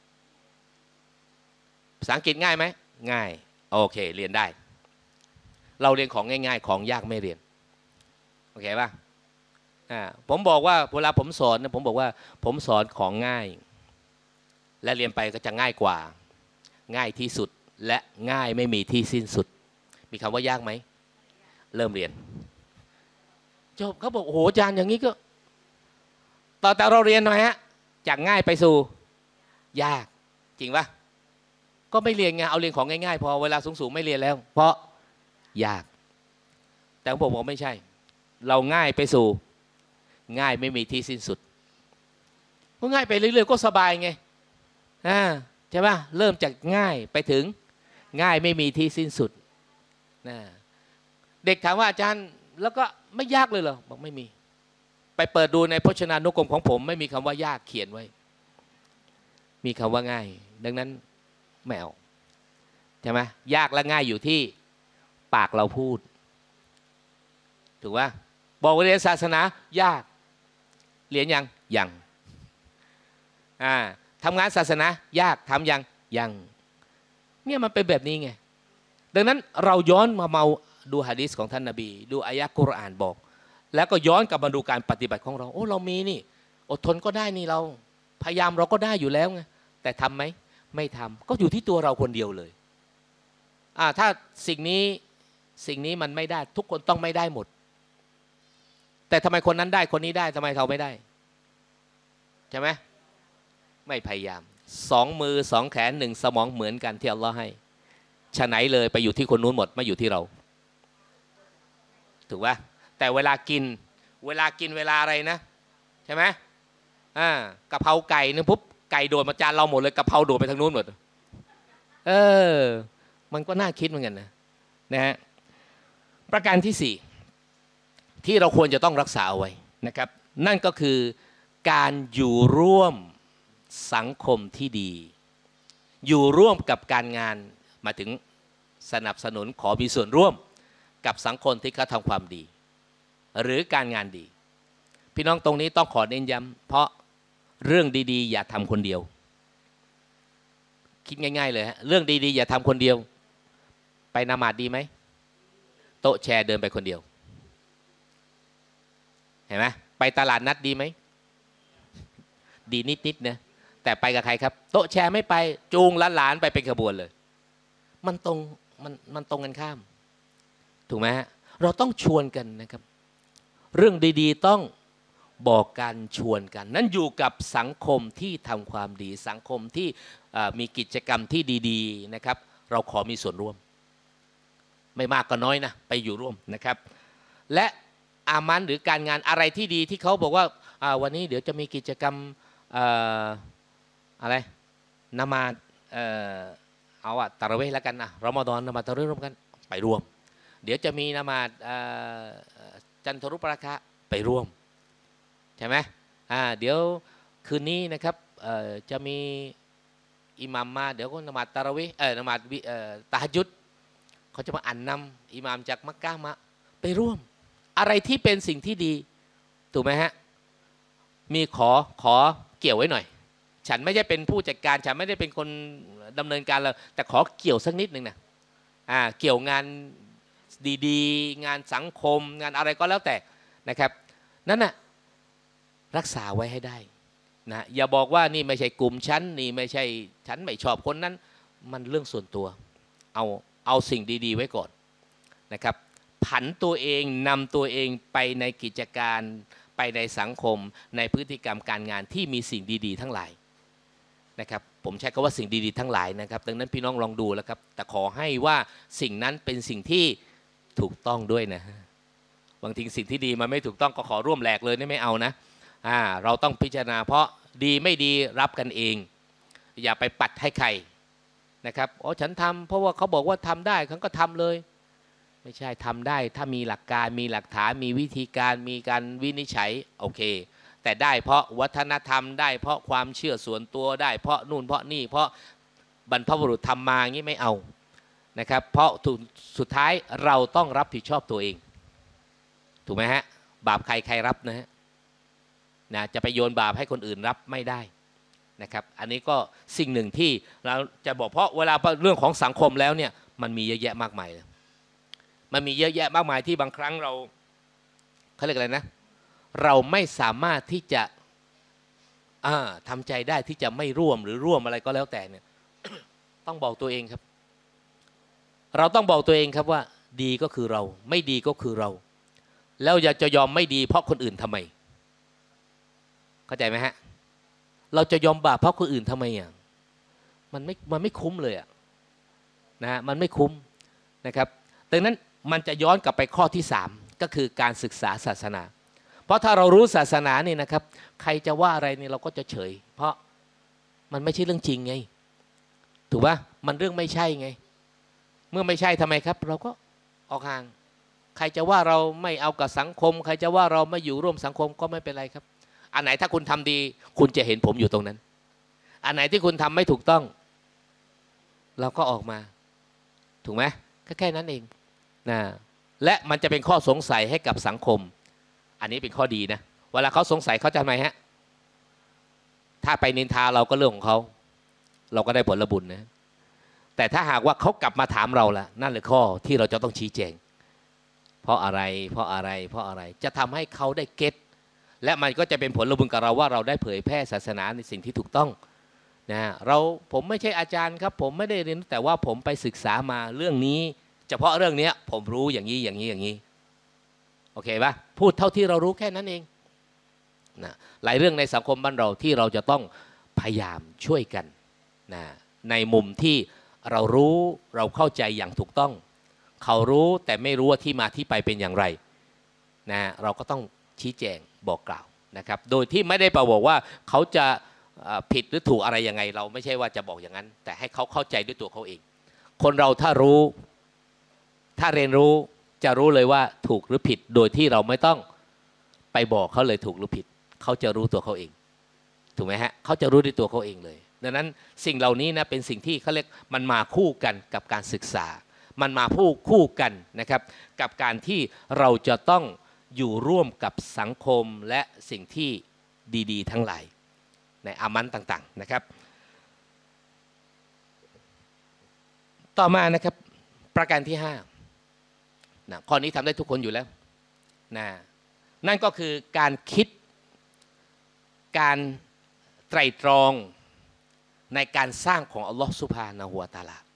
ภาษาอังกฤษง่ายไหมง่ายโอเคเรียนได้เราเรียนของง่ายๆของยากไม่เรียนโอเคป่ะอ่าผมบอกว่าเวลาผมสอนนะผมบอกว่าผมสอนของง่ายและเรียนไปก็จะง่ายกว่าง่ายที่สุดและง่ายไม่มีที่สิ้นสุดมีคำว่ายากไหมเริ่มเรียนจบเขาบอกโอ้โหอาจารย์อย่างนี้ก็ต่อแต่เราเรียนหน่อยฮะจากง่ายไปสู่ยากจริงป่ะก็ไม่เรียนไงเอาเรียนของง่ายๆพอเวลาสูงๆไม่เรียนแล้วเพราะยากแต่ผมบอกไม่ใช่เราง่ายไปสู่ง่ายไม่มีที่สิ้นสุดก็ง่ายไปเรื่อยๆก็สบายไงอ่าใช่ป่ะเริ่มจากง่ายไปถึงง่ายไม่มีที่สิ้นสุดนะเด็กถามว่าอาจารย์แล้วก็ไม่ยากเลยเหรอบอกไม่มีไปเปิดดูในพจนานุกรมของผมไม่มีคำว่ายากเขียนไว้มีคำว่าง่ายดังนั้นไม่เอาใช่ไหมยากและง่ายอยู่ที่ปากเราพูดถูกป่ะบอกว่าเรียนศาสนายากเรียนยังยังอ่าทำงานศาสนายากทำยังยังเนี่ยมันเป็นแบบนี้ไงดังนั้นเราย้อนมาเมาดูหะดีษของท่านนบีดูอายะกุรอานบอกแล้วก็ย้อนกลับมาดูการปฏิบัติของเราโอ้เรามีนี่อดทนก็ได้นี่เราพยายามเราก็ได้อยู่แล้วไงแต่ทำไหมไม่ทำก็อยู่ที่ตัวเราคนเดียวเลยอ่าถ้าสิ่งนี้สิ่งนี้มันไม่ได้ทุกคนต้องไม่ได้หมดแต่ทำไมคนนั้นได้คนนี้ได้ทำไมเราไม่ได้ใช่ไหมไม่พยายามสองมือสองแขนหนึ่งสมองเหมือนกันที่อัลลอฮ์ให้ฉะไหนเลยไปอยู่ที่คนนู้นหมดไม่อยู่ที่เราถูกป่ะแต่เวลากินเวลากินเวลาอะไรนะใช่ไหมอ่ากะเพราไก่นึงปุ๊บไก่โดดมาจานเราหมดเลยกะเพราโดดไปทางนู้นหมดเออมันก็น่าคิดเหมือนกันนะนะฮะประการที่สี่ที่เราควรจะต้องรักษาเอาไว้นะครับนั่นก็คือการอยู่ร่วมสังคมที่ดีอยู่ร่วมกับการงานมาถึงสนับสนุนขอมีส่วนร่วมกับสังคมที่เขาทำความดีหรือการงานดีพี่น้องตรงนี้ต้องขอเน้นย้ำเพราะเรื่องดีๆอย่าทำคนเดียวคิดง่ายๆเลยฮะเรื่องดีๆอย่าทำคนเดียวไปนมาดดีไหมโต๊ะแชร์เดินไปคนเดียวเห็นไหมไปตลาดนัดดีไหมดีนิดๆนะแต่ไปกับใครครับโต๊ะแชร์ไม่ไปจูงหลานๆไปเป็นขบวนเลยมันตรงมันมันตรงกันข้ามถูกไหมฮะเราต้องชวนกันนะครับเรื่องดีๆต้องบอกกันชวนกันนั่นอยู่กับสังคมที่ทำความดีสังคมที่มีกิจกรรมที่ดีๆนะครับเราขอมีส่วนร่วมไม่มากก็น้อยนะไปอยู่ร่วมนะครับและอามันหรือการงานอะไรที่ดีที่เขาบอกว่าวันนี้เดี๋ยวจะมีกิจกรรมอะไรนมาดเอาอะตะเราะเวห์แล้วกันนะรอมฎอนนมาดตะเราะเวห์ร่วมกันไปร่วมเดี๋ยวจะมีนมาดจันทรุปราคะไปร่วมใช่ไหมอ่าเดี๋ยวคืนนี้นะครับจะมีอิหมัมมาเดี๋ยวก็นมาดตะเราะเวห์เออนมาดตะฮัจญุดเขาจะมาอ่านนำอิหมัมจากมักกะห์มาไปร่วมอะไรที่เป็นสิ่งที่ดีถูกไหมฮะมีขอขอเกี่ยวไว้หน่อยฉันไม่ใช่เป็นผู้จัดการฉันไม่ได้เป็นคนดำเนินการเราแต่ขอเกี่ยวสักนิดหนึ่งนะอ่าเกี่ยวงานดีๆงานสังคมงานอะไรก็แล้วแต่นะครับนั่นน่ะรักษาไว้ให้ได้นะอย่าบอกว่านี่ไม่ใช่กลุ่มฉันนี่ไม่ใช่ฉันไม่ชอบคนนั้นมันเรื่องส่วนตัวเอาเอาสิ่งดีๆไว้ก่อนนะครับผันตัวเองนำตัวเองไปในกิจการไปในสังคมในพฤติกรรมการงานที่มีสิ่งดีๆทั้งหลายนะครับผมใช้คำว่าสิ่งดีๆทั้งหลายนะครับดังนั้นพี่น้องลองดูแล้วครับแต่ขอให้ว่าสิ่งนั้นเป็นสิ่งที่ถูกต้องด้วยนะบางทีสิ่งที่ดีมันไม่ถูกต้องก็ขอร่วมแหลกเลยนี่ไม่เอานะอ่าเราต้องพิจารณาเพราะดีไม่ดีรับกันเองอย่าไปปัดให้ใครนะครับอ๋อฉันทำเพราะว่าเขาบอกว่าทำได้ฉันก็ทำเลยไม่ใช่ทำได้ถ้ามีหลักการมีหลักฐานมีวิธีการมีการวินิจฉัยโอเคแต่ได้เพราะวัฒนธรรมได้เพราะความเชื่อส่วนตัวได้เพราะนู่นเพราะนี่เพราะบรรพบุรุษทำมาอย่างนี้ไม่เอานะครับเพราะสุดท้ายเราต้องรับผิดชอบตัวเองถูกไหมฮะบาปใครใครรับนะฮะนะจะไปโยนบาปให้คนอื่นรับไม่ได้นะครับอันนี้ก็สิ่งหนึ่งที่เราจะบอกเพราะเวลาเรื่องของสังคมแล้วเนี่ยมันมีเยอะแยะมากมายเลยมันมีเยอะแยะมากมายที่บางครั้งเราเขาเรียกอะไรนะเราไม่สามารถที่จะทำใจได้ที่จะไม่ร่วมหรือร่วมอะไรก็แล้วแต่เนี่ย ต้องบอกตัวเองครับเราต้องบอกตัวเองครับว่าดีก็คือเราไม่ดีก็คือเราแล้วอย่าจะยอมไม่ดีเพราะคนอื่นทำไมเข้าใจไหมฮะเราจะยอมบาปเพราะคนอื่นทำไมอ่ะมันไม่มันไม่คุ้มเลยอ่ะนะฮะมันไม่คุ้มนะครับดังนั้นมันจะย้อนกลับไปข้อที่สามก็คือการศึกษาศาสนาเพราะถ้าเรารู้ศาสนานี่นะครับใครจะว่าอะไรนี่เราก็จะเฉยเพราะมันไม่ใช่เรื่องจริงไงถูกปะมันเรื่องไม่ใช่ไงเมื่อไม่ใช่ทำไมครับเราก็ออกห่างใครจะว่าเราไม่เอากับสังคมใครจะว่าเราไม่อยู่ร่วมสังคมก็ไม่เป็นไรครับอันไหนถ้าคุณทำดีคุณจะเห็นผมอยู่ตรงนั้นอันไหนที่คุณทำไม่ถูกต้องเราก็ออกมาถูกไหมก็แค่นั้นเองนะและมันจะเป็นข้อสงสัยให้กับสังคมอันนี้เป็นข้อดีนะเวลาเขาสงสัยเขาจะทำไมฮะถ้าไปนินทาเราก็เรื่องของเขาเราก็ได้ผลบุญนะแต่ถ้าหากว่าเขากลับมาถามเราละนั่นเลยข้อที่เราจะต้องชี้แจงเพราะอะไรเพราะอะไรเพราะอะไรจะทำให้เขาได้เก็ตและมันก็จะเป็นผลบุญกับเราว่าเราได้เผยแพร่ศาสนาในสิ่งที่ถูกต้องนะเราผมไม่ใช่อาจารย์ครับผมไม่ได้เรียนแต่ว่าผมไปศึกษามาเรื่องนี้เฉพาะเรื่องนี้ผมรู้อย่างนี้อย่างนี้อย่างนี้โอเคป่ะพูดเท่าที่เรารู้แค่นั้นเองนะหลายเรื่องในสังคมบ้านเราที่เราจะต้องพยายามช่วยกันนะในมุมที่เรารู้เราเข้าใจอย่างถูกต้องเขารู้แต่ไม่รู้ว่าที่มาที่ไปเป็นอย่างไรนะเราก็ต้องชี้แจงบอกกล่าวนะครับโดยที่ไม่ได้บอกว่าเขาจะผิดหรือถูกอะไรยังไงเราไม่ใช่ว่าจะบอกอย่างนั้นแต่ให้เขาเข้าใจด้วยตัวเขาเองคนเราถ้ารู้ถ้าเรียนรู้จะรู้เลยว่าถูกหรือผิดโดยที่เราไม่ต้องไปบอกเขาเลยถูกหรือผิดเขาจะรู้ตัวเขาเองถูกไหมฮะเขาจะรู้ด้วยตัวเขาเองเลยดังนั้นสิ่งเหล่านี้นะเป็นสิ่งที่เขาเรียกมันมาคู่กันกับการศึกษามันมาคู่คู่กันนะครับกับการที่เราจะต้องอยู่ร่วมกับสังคมและสิ่งที่ดีๆทั้งหลายในอามันต่างๆนะครับต่อมานะครับประการที่ห้านะข้อนี้ทำได้ทุกคนอยู่แล้วนะนั่นก็คือการคิดการไตร่ตรองในการสร้างของอัลลอฮฺซุบฮานะฮูวะตะอาลา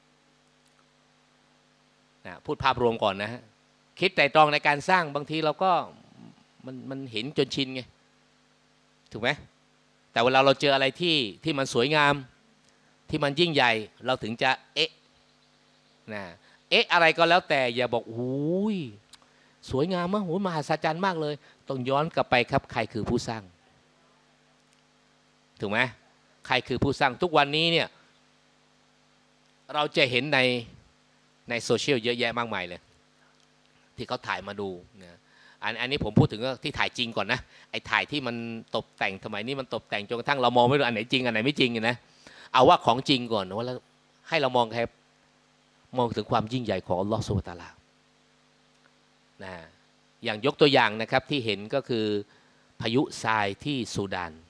นะพูดภาพรวมก่อนนะฮะคิดไตร่ตรองในการสร้างบางทีเราก็มันมันเห็นจนชินไงถูกไหมแต่เวลาเราเจออะไรที่ที่มันสวยงามที่มันยิ่งใหญ่เราถึงจะเอ๊ะนะเอ๊ะอะไรก็แล้วแต่อย่าบอกโอ้ยสวยงามมากโหมหัศจรรย์มากเลยต้องย้อนกลับไปครับใครคือผู้สร้างถูกไหมใครคือผู้สร้างทุกวันนี้เนี่ยเราจะเห็นในในโซเชียลเยอะแยะมากมายเลยที่เขาถ่ายมาดูนะอันอันนี้ผมพูดถึงที่ถ่ายจริงก่อนนะไอ้ถ่ายที่มันตกแต่งสมัยนี้มันตกแต่งจนกระทั่งเรามองไม่รู้อันไหนจริงอันไหนไม่จริงนะเอาว่าของจริงก่อนว่าแล้วให้เรามองครับมองถึงความยิ่งใหญ่ของอัลลอฮฺซุบฮานะฮูวะตะอาลานะอย่างยกตัวอย่างนะครับที่เห็นก็คือพายุทรายที่ซูดาน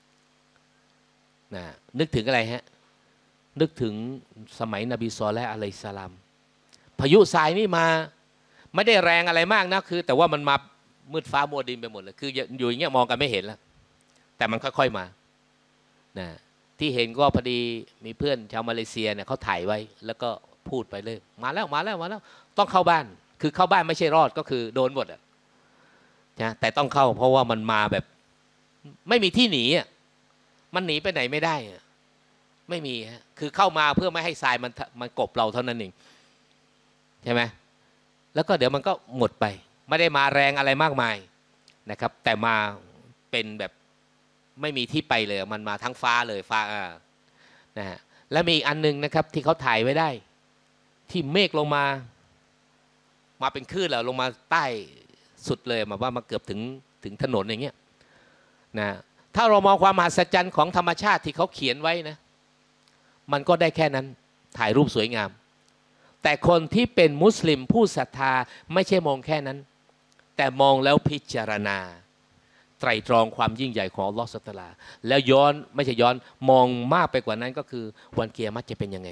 นะนึกถึงอะไรฮะนึกถึงสมัยนบีซอเลห์อะลัยฮิสสลามพายุทรายนี่มาไม่ได้แรงอะไรมากนะคือแต่ว่ามันมามืดฟ้ามัวดินไปหมดเลยคืออยู่อย่างเงี้ยมองกันไม่เห็นแล้วแต่มันค่อยๆมานะที่เห็นก็พอดีมีเพื่อนชาวมาเลเซียเนี่ยเขาถ่ายไว้แล้วก็พูดไปเลยมาแล้วมาแล้วมาแล้วต้องเข้าบ้านคือเข้าบ้านไม่ใช่รอดก็คือโดนหมดอ่ะนะแต่ต้องเข้าเพราะว่ามันมาแบบไม่มีที่หนีอ่ะมันหนีไปไหนไม่ได้อ่ะไม่มีฮะคือเข้ามาเพื่อไม่ให้ทรายมันมันกบเราเท่านั้นเองใช่ไหมแล้วก็เดี๋ยวมันก็หมดไปไม่ได้มาแรงอะไรมากมายนะครับแต่มาเป็นแบบไม่มีที่ไปเลยมันมาทั้งฟ้าเลยฟ้าอ่านะฮะและมีอีกอันนึงนะครับที่เขาถ่ายไว้ได้ที่เมฆลงมามาเป็นคลื่นแล้วลงมาใต้สุดเลยมาว่ามาเกือบถึงถึงถนนอย่างเงี้ยนะถ้าเรามองความมหัศจรรย์ของธรรมชาติที่เขาเขียนไว้นะมันก็ได้แค่นั้นถ่ายรูปสวยงามแต่คนที่เป็นมุสลิมผู้ศรัทธาไม่ใช่มองแค่นั้นแต่มองแล้วพิจารณาไตรตรองความยิ่งใหญ่ของอัลลอฮฺซุบฮานะฮูวะตะอาลาแล้วย้อนไม่ใช่ย้อนมองมากไปกว่านั้นก็คือวันกิยามะฮ์จะเป็นยังไง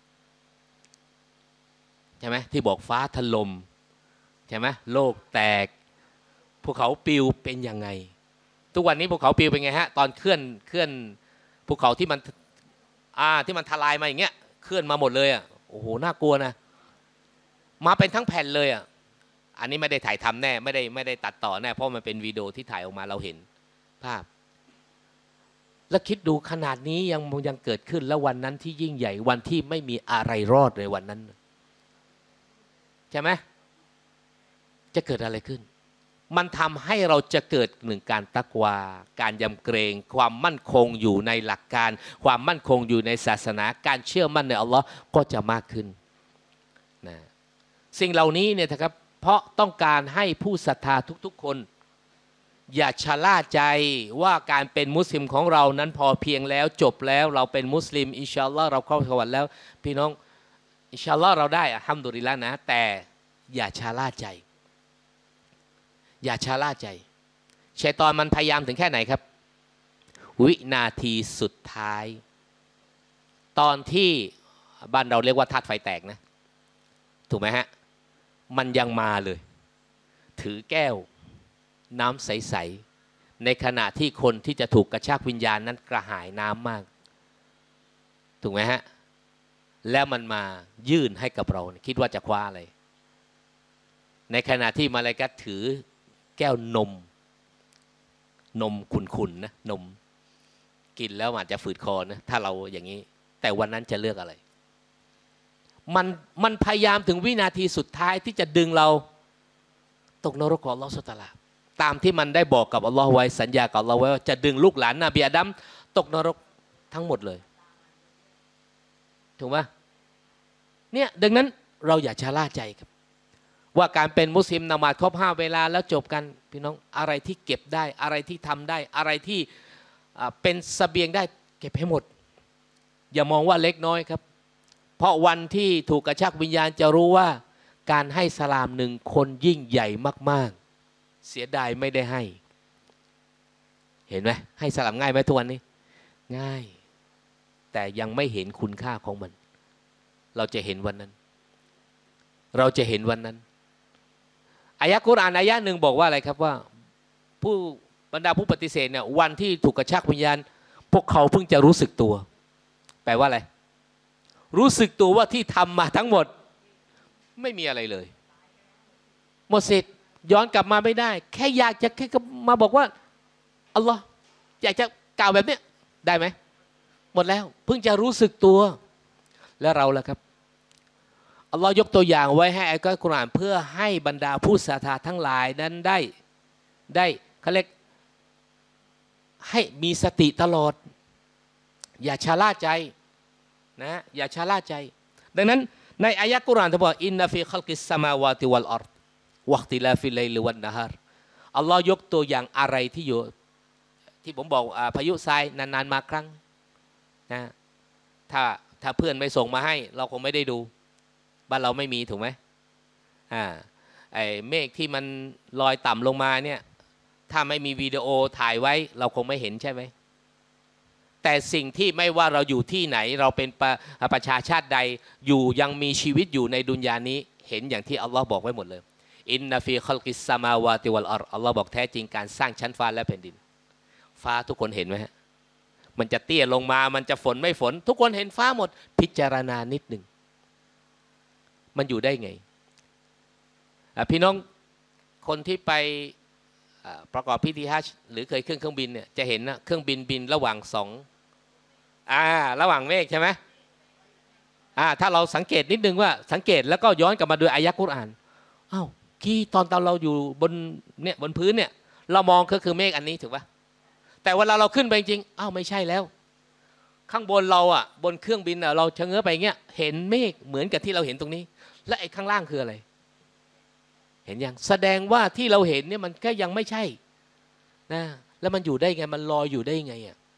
ใช่ไหมที่บอกฟ้าถล่มใช่ไหมโลกแตกภูเขาปลิวเป็นยังไงทุกวันนี้ภูเขาปลิวเป็นไงฮะตอนเคลื่อนเคลื่อนภูเขาที่มันอ่าที่มันทลายมาอย่างเงี้ยเคลื่อนมาหมดเลยอ่ะโอ้โหน่ากลัวนะมาเป็นทั้งแผ่นเลยอ่ะอันนี้ไม่ได้ถ่ายทำแน่ไม่ได้ไม่ได้ตัดต่อแน่เพราะมันเป็นวิดีโอที่ถ่ายออกมาเราเห็นภาพแล้วคิดดูขนาดนี้ยังยังเกิดขึ้นแล้ววันนั้นที่ยิ่งใหญ่วันที่ไม่มีอะไรรอดเลยวันนั้นใช่ไหมจะเกิดอะไรขึ้นมันทำให้เราจะเกิดหนึ่งการตักวาการยำเกรงความมั่นคงอยู่ในหลักการความมั่นคงอยู่ในศาสนาการเชื่อมั่นในอัลลอฮ์ก็จะมากขึ้นนะสิ่งเหล่านี้เนี่ยนะครับเพราะต้องการให้ผู้ศรัทธาทุกๆคนอย่าชะล่าใจว่าการเป็นมุสลิมของเรานั้นพอเพียงแล้วจบแล้วเราเป็นมุสลิมอินชาอัลลอฮ์เราเข้าสวรรค์แล้วพี่น้องอินชาอัลลอฮ์เราได้อัลฮัมดุลิลละห์นะแต่อย่าชะล่าใจอย่าชะล่าใจชัยฏอนมันพยายามถึงแค่ไหนครับวินาทีสุดท้ายตอนที่บ้านเราเรียกว่าธาตุไฟแตกนะถูกไหมฮะมันยังมาเลยถือแก้วน้ำใสๆในขณะที่คนที่จะถูกกระชากวิญญาณนั้นกระหายน้ำมากถูกไหมฮะแล้วมันมายื่นให้กับเราคิดว่าจะคว้าอะไรในขณะที่มาลาอิกะฮ์ถือแก้วนมนมขุ่นๆนะนมกินแล้วอาจจะฝืดคอนะถ้าเราอย่างนี้แต่วันนั้นจะเลือกอะไรมันมันพยายามถึงวินาทีสุดท้ายที่จะดึงเราตกนรกของอัลลอฮฺซุบฮานะฮูวะตะอาลาตามที่มันได้บอกกับอัลลอฮ์ไว้สัญญากับอัลลอฮ์ไว้ว่าจะดึงลูกหลานนบีอาดัมตกนรกทั้งหมดเลยถูกไหมเนี่ยดังนั้นเราอย่าชะล่าใจครับว่าการเป็นมุสลิมนมาศครบห้าเวลาแล้วจบกันพี่น้องอะไรที่เก็บได้อะไรที่ทำได้อะไรที่เป็นเสบียงได้เก็บให้หมดอย่ามองว่าเล็กน้อยครับเพราะวันที่ถูกกระชากวิญญาณจะรู้ว่าการให้สลามหนึ่งคนยิ่งใหญ่มากๆเสียดายไม่ได้ให้เห็นไหมให้สลามง่ายไหมทุกวันนี้ง่ายแต่ยังไม่เห็นคุณค่าของมันเราจะเห็นวันนั้นเราจะเห็นวันนั้นอายะกุรอานอายะหนึ่งบอกว่าอะไรครับว่าผู้บรรดาผู้ปฏิเสธเนี่ยวันที่ถูกกระชากวิญญาณพวกเขาเพิ่งจะรู้สึกตัวแปลว่าอะไรรู้สึกตัวว่าที่ทำมาทั้งหมดไม่มีอะไรเลยหมดสิทธิ์ย้อนกลับมาไม่ได้แค่อยากจะแค่มาบอกว่าอัลลอฮ์อยากจะกล่าวแบบเนี้ยได้ไหมหมดแล้วเพิ่งจะรู้สึกตัวแล้วเราล่ะครับอัลลอฮ์ยกตัวอย่างไว้ให้อัลกุรอานเพื่อให้บรรดาผู้ศรัทธาทั้งหลายนั้นได้ได้เขาเรียกให้มีสติตลอดอย่าชะล่าใจนะอย่าชะล่าใจดังนั้นในอายะกุรอานที่บอกอินนาฟิคัลกิสสมาวาติวัลอัรฎวัคติลาฟิลไลลิวันนะฮารอัลลอฮ์ยกตัวอย่างอะไรที่อยู่ที่ผมบอกพายุทรายนานๆมาครั้งนะถ้าถ้าเพื่อนไม่ส่งมาให้เราคงไม่ได้ดูบ้านเราไม่มีถูกไหมอ่าไอ้เมฆที่มันลอยต่ำลงมาเนี่ยถ้าไม่มีวิดีโอถ่ายไว้เราคงไม่เห็นใช่ไหมแต่สิ่งที่ไม่ว่าเราอยู่ที่ไหนเราเป็นประประชาชาติใดอยู่ยังมีชีวิตอยู่ในดุนยานี้เห็นอย่างที่อัลลอฮ์บอกไว้หมดเลยอินนาฟีคัลกิสซามาวาติวัลอัรอัลลอฮ์บอกแท้จริงการสร้างชั้นฟ้าและแผ่นดินฟ้าทุกคนเห็นไหมฮะมันจะเตี้ยลงมามันจะฝนไม่ฝนทุกคนเห็นฟ้าหมดพิจารณานิดหนึ่งมันอยู่ได้ไงพี่น้องคนที่ไปประกอบพิธีฮัจญ์หรือเคยขึ้นเครื่องบินเนี่ยจะเห็นนะเครื่องบินบินระหว่างสองอ่าระหว่างเมฆใช่ไหมอ่าถ้าเราสังเกตนิดนึงว่าสังเกตแล้วก็ย้อนกลับมาดูอายะกุรอานอ้าวกี่ตอนตอนเราอยู่บนเนี่ยบนพื้นเนี่ยเรามองก็คือเมฆอันนี้ถูกปะแต่เวลาเราขึ้นไปจริงอ้าวไม่ใช่แล้วข้างบนเราอ่ะบนเครื่องบินอ่ะเราชะเง้อไปเงี้ยเห็นเมฆเหมือนกับที่เราเห็นตรงนี้และไอ้ข้างล่างคืออะไรเห็นยังแสดงว่าที่เราเห็นเนี่ยมันก็ยังไม่ใช่นะแล้วมันอยู่ได้ไงมันลอยอยู่ได้ไงอ่ะ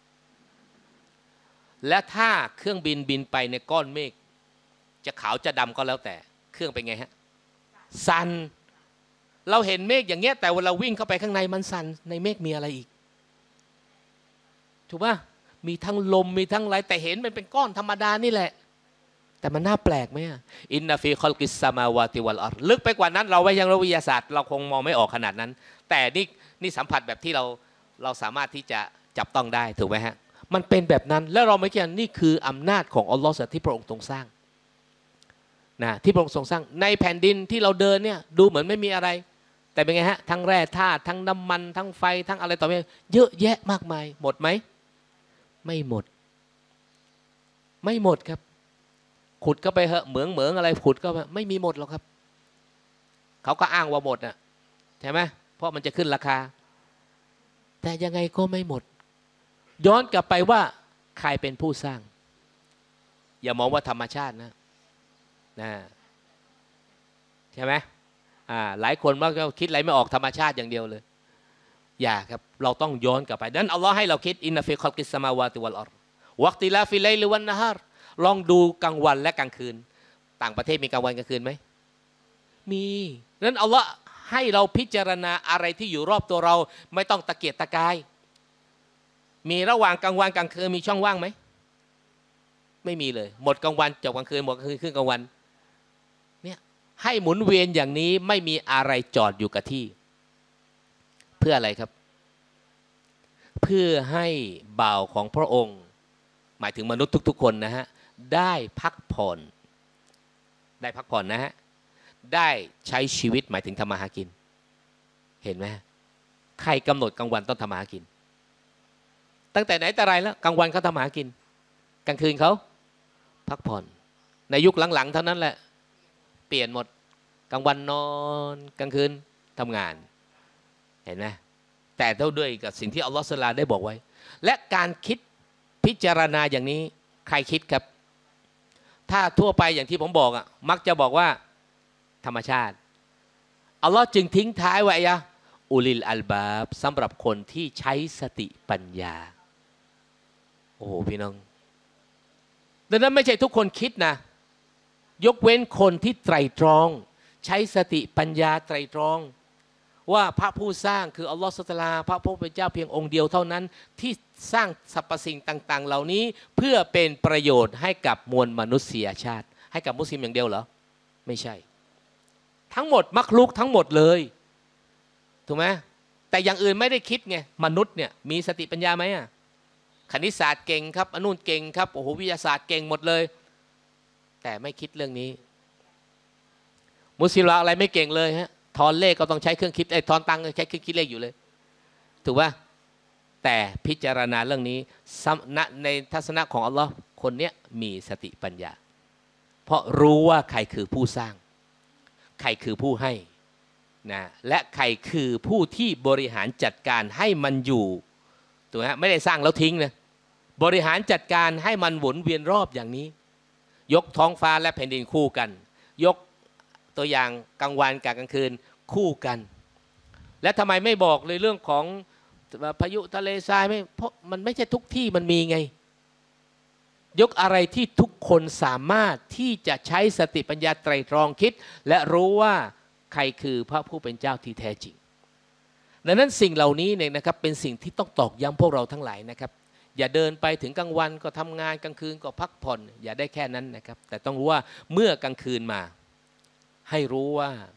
และถ้าเครื่องบินบินไปในก้อนเมฆจะขาวจะดำก็แล้วแต่เครื่องเป็นไงฮะสั่นเราเห็นเมฆอย่างเงี้ยแต่เวลาวิ่งเข้าไปข้างในมันสั่นในเมฆมีอะไรอีกถูกป่ะมีทั้งลมมีทั้งอะไรแต่เห็นมันเป็นก้อนธรรมดานี่แหละแต่มันน่าแปลกไหมอินนาฟีคอลกิสซามาวาติวัลอัรลึกไปกว่านั้นเราไม่ยังวิทยาศาสตร์เราคงมองไม่ออกขนาดนั้นแต่นี่นี่สัมผัสแบบที่เราเราสามารถที่จะจับต้องได้ถูกไหมฮะมันเป็นแบบนั้นแล้วเราไม่เกี่ยนี่คืออำนาจของอัลลอฮ์ที่พระองค์ทรงสร้างนะที่พระองค์ทรงสร้างในแผ่นดินที่เราเดินเนี่ยดูเหมือนไม่มีอะไรแต่เป็นไงฮะทั้งแร่ธาตุทั้งน้ำมันทั้งไฟทั้งอะไรต่อไปเยอะแยะมากมายหมดไหมไม่หมดไม่หมดครับขุดก็ไปเหอะเหมืองเหมืองอะไรขุดก็ไม่มีหมดหรอกครับเขาก็อ้างว่าหมดน่ะใช่ไหมเพราะมันจะขึ้นราคาแต่ยังไงก็ไม่หมดย้อนกลับไปว่าใครเป็นผู้สร้างอย่ามองว่าธรรมชาตินะนะใช่ไหมอ่าหลายคนมักจะคิดอะไรไม่ออกธรรมชาติอย่างเดียวเลยอย่าครับเราต้องย้อนกลับไปดังนั้นอัลลอฮ์ให้เราคิดอินนาฟิคัลกิสซามาวาติวัลอัรวักติลาฟิไลลิวันนะฮารลองดูกลางวันและกลางคืนต่างประเทศมีกลางวันกลางคืนไหมมีนั้นอัลลอฮ์ให้เราพิจารณาอะไรที่อยู่รอบตัวเราไม่ต้องตะเกียกตะกายมีระหว่างกลางวันกลางคืนมีช่องว่างไหมไม่มีเลยหมดกลางวันจบกลางคืนหมดกลางคืนครึ่งกลางวันเนี่ยให้หมุนเวียนอย่างนี้ไม่มีอะไรจอดอยู่กับที่เพื่ออะไรครับเพื่อให้บ่าวของพระองค์หมายถึงมนุษย์ทุกๆคนนะฮะได้พักผ่อนได้พักผ่อนนะฮะได้ใช้ชีวิตหมายถึงทำมาหากินเห็นไหมใครกำหนดกลางวันต้องทำมาหากินตั้งแต่ไหนแต่ไรแล้วกลางวันเขาทำมาหากินกลางคืนเขาพักผ่อนในยุคหลังๆเท่านั้นแหละเปลี่ยนหมดกลางวันนอนกลางคืนทำงานเห็นไหมแต่เท่าด้วยกับสิ่งที่อัลลอฮฺสุลาได้บอกไว้และการคิดพิจารณาอย่างนี้ใครคิดครับถ้าทั่วไปอย่างที่ผมบอกอ่ะมักจะบอกว่าธรรมชาติอัลลอฮ์จึงทิ้งท้ายไว้อะอุลิลอัลบาบสำหรับคนที่ใช้สติปัญญาโอ้โหพี่น้องดังนั้นไม่ใช่ทุกคนคิดนะยกเว้นคนที่ไตรตรองใช้สติปัญญาไตรตรองว่าพระผู้สร้างคืออัลลอฮฺสุลตาพระผู้เป็นเจ้าเพียงองค์เดียวเท่านั้นที่สร้างสรรพสิ่งต่างๆเหล่านี้เพื่อเป็นประโยชน์ให้กับมวลมนุษยชาติให้กับมุสลิมอย่างเดียวเหรอไม่ใช่ทั้งหมดมักลุกทั้งหมดเลยถูกไหมแต่อย่างอื่นไม่ได้คิดไงมนุษย์เนี่ยมีสติปัญญาไหมอ่ะคณิตศาสตร์เก่งครับอนุนเก่งครับโอ้โหวิทยาศาสตร์เก่งหมดเลยแต่ไม่คิดเรื่องนี้มุสลิมเราอะไรไม่เก่งเลยฮะทอนเลขก็ต้องใช้เครื่องคิดไอ้ทอนตังค์ใช้เครื่องคิดเลขอยู่เลยถูกป่ะแต่พิจารณาเรื่องนี้ในทัศนะของอัลลอฮ์คนเนี้ยมีสติปัญญาเพราะรู้ว่าใครคือผู้สร้างใครคือผู้ให้นะและใครคือผู้ที่บริหารจัดการให้มันอยู่ถูกไหมไม่ได้สร้างแล้วทิ้งนะบริหารจัดการให้มันหมุนเวียนรอบอย่างนี้ยกท้องฟ้าและแผ่นดินคู่กันยกตัวอย่างกลางวันกับกลางคืนคู่กันและทำไมไม่บอกเลยเรื่องของพายุทะเลทรายไม่เพราะมันไม่ใช่ทุกที่มันมีไงยกอะไรที่ทุกคนสามารถที่จะใช้สติปัญญาไตรตรองคิดและรู้ว่าใครคือพระผู้เป็นเจ้าที่แท้จริงดังนั้นสิ่งเหล่านี้เนี่ยนะครับเป็นสิ่งที่ต้องตอกย้ำพวกเราทั้งหลายนะครับอย่าเดินไปถึงกลางวันก็ทำงานกลางคืนก็พักผ่อนอย่าได้แค่นั้นนะครับแต่ต้องรู้ว่าเมื่อกลางคืนมาให้รู้ว่า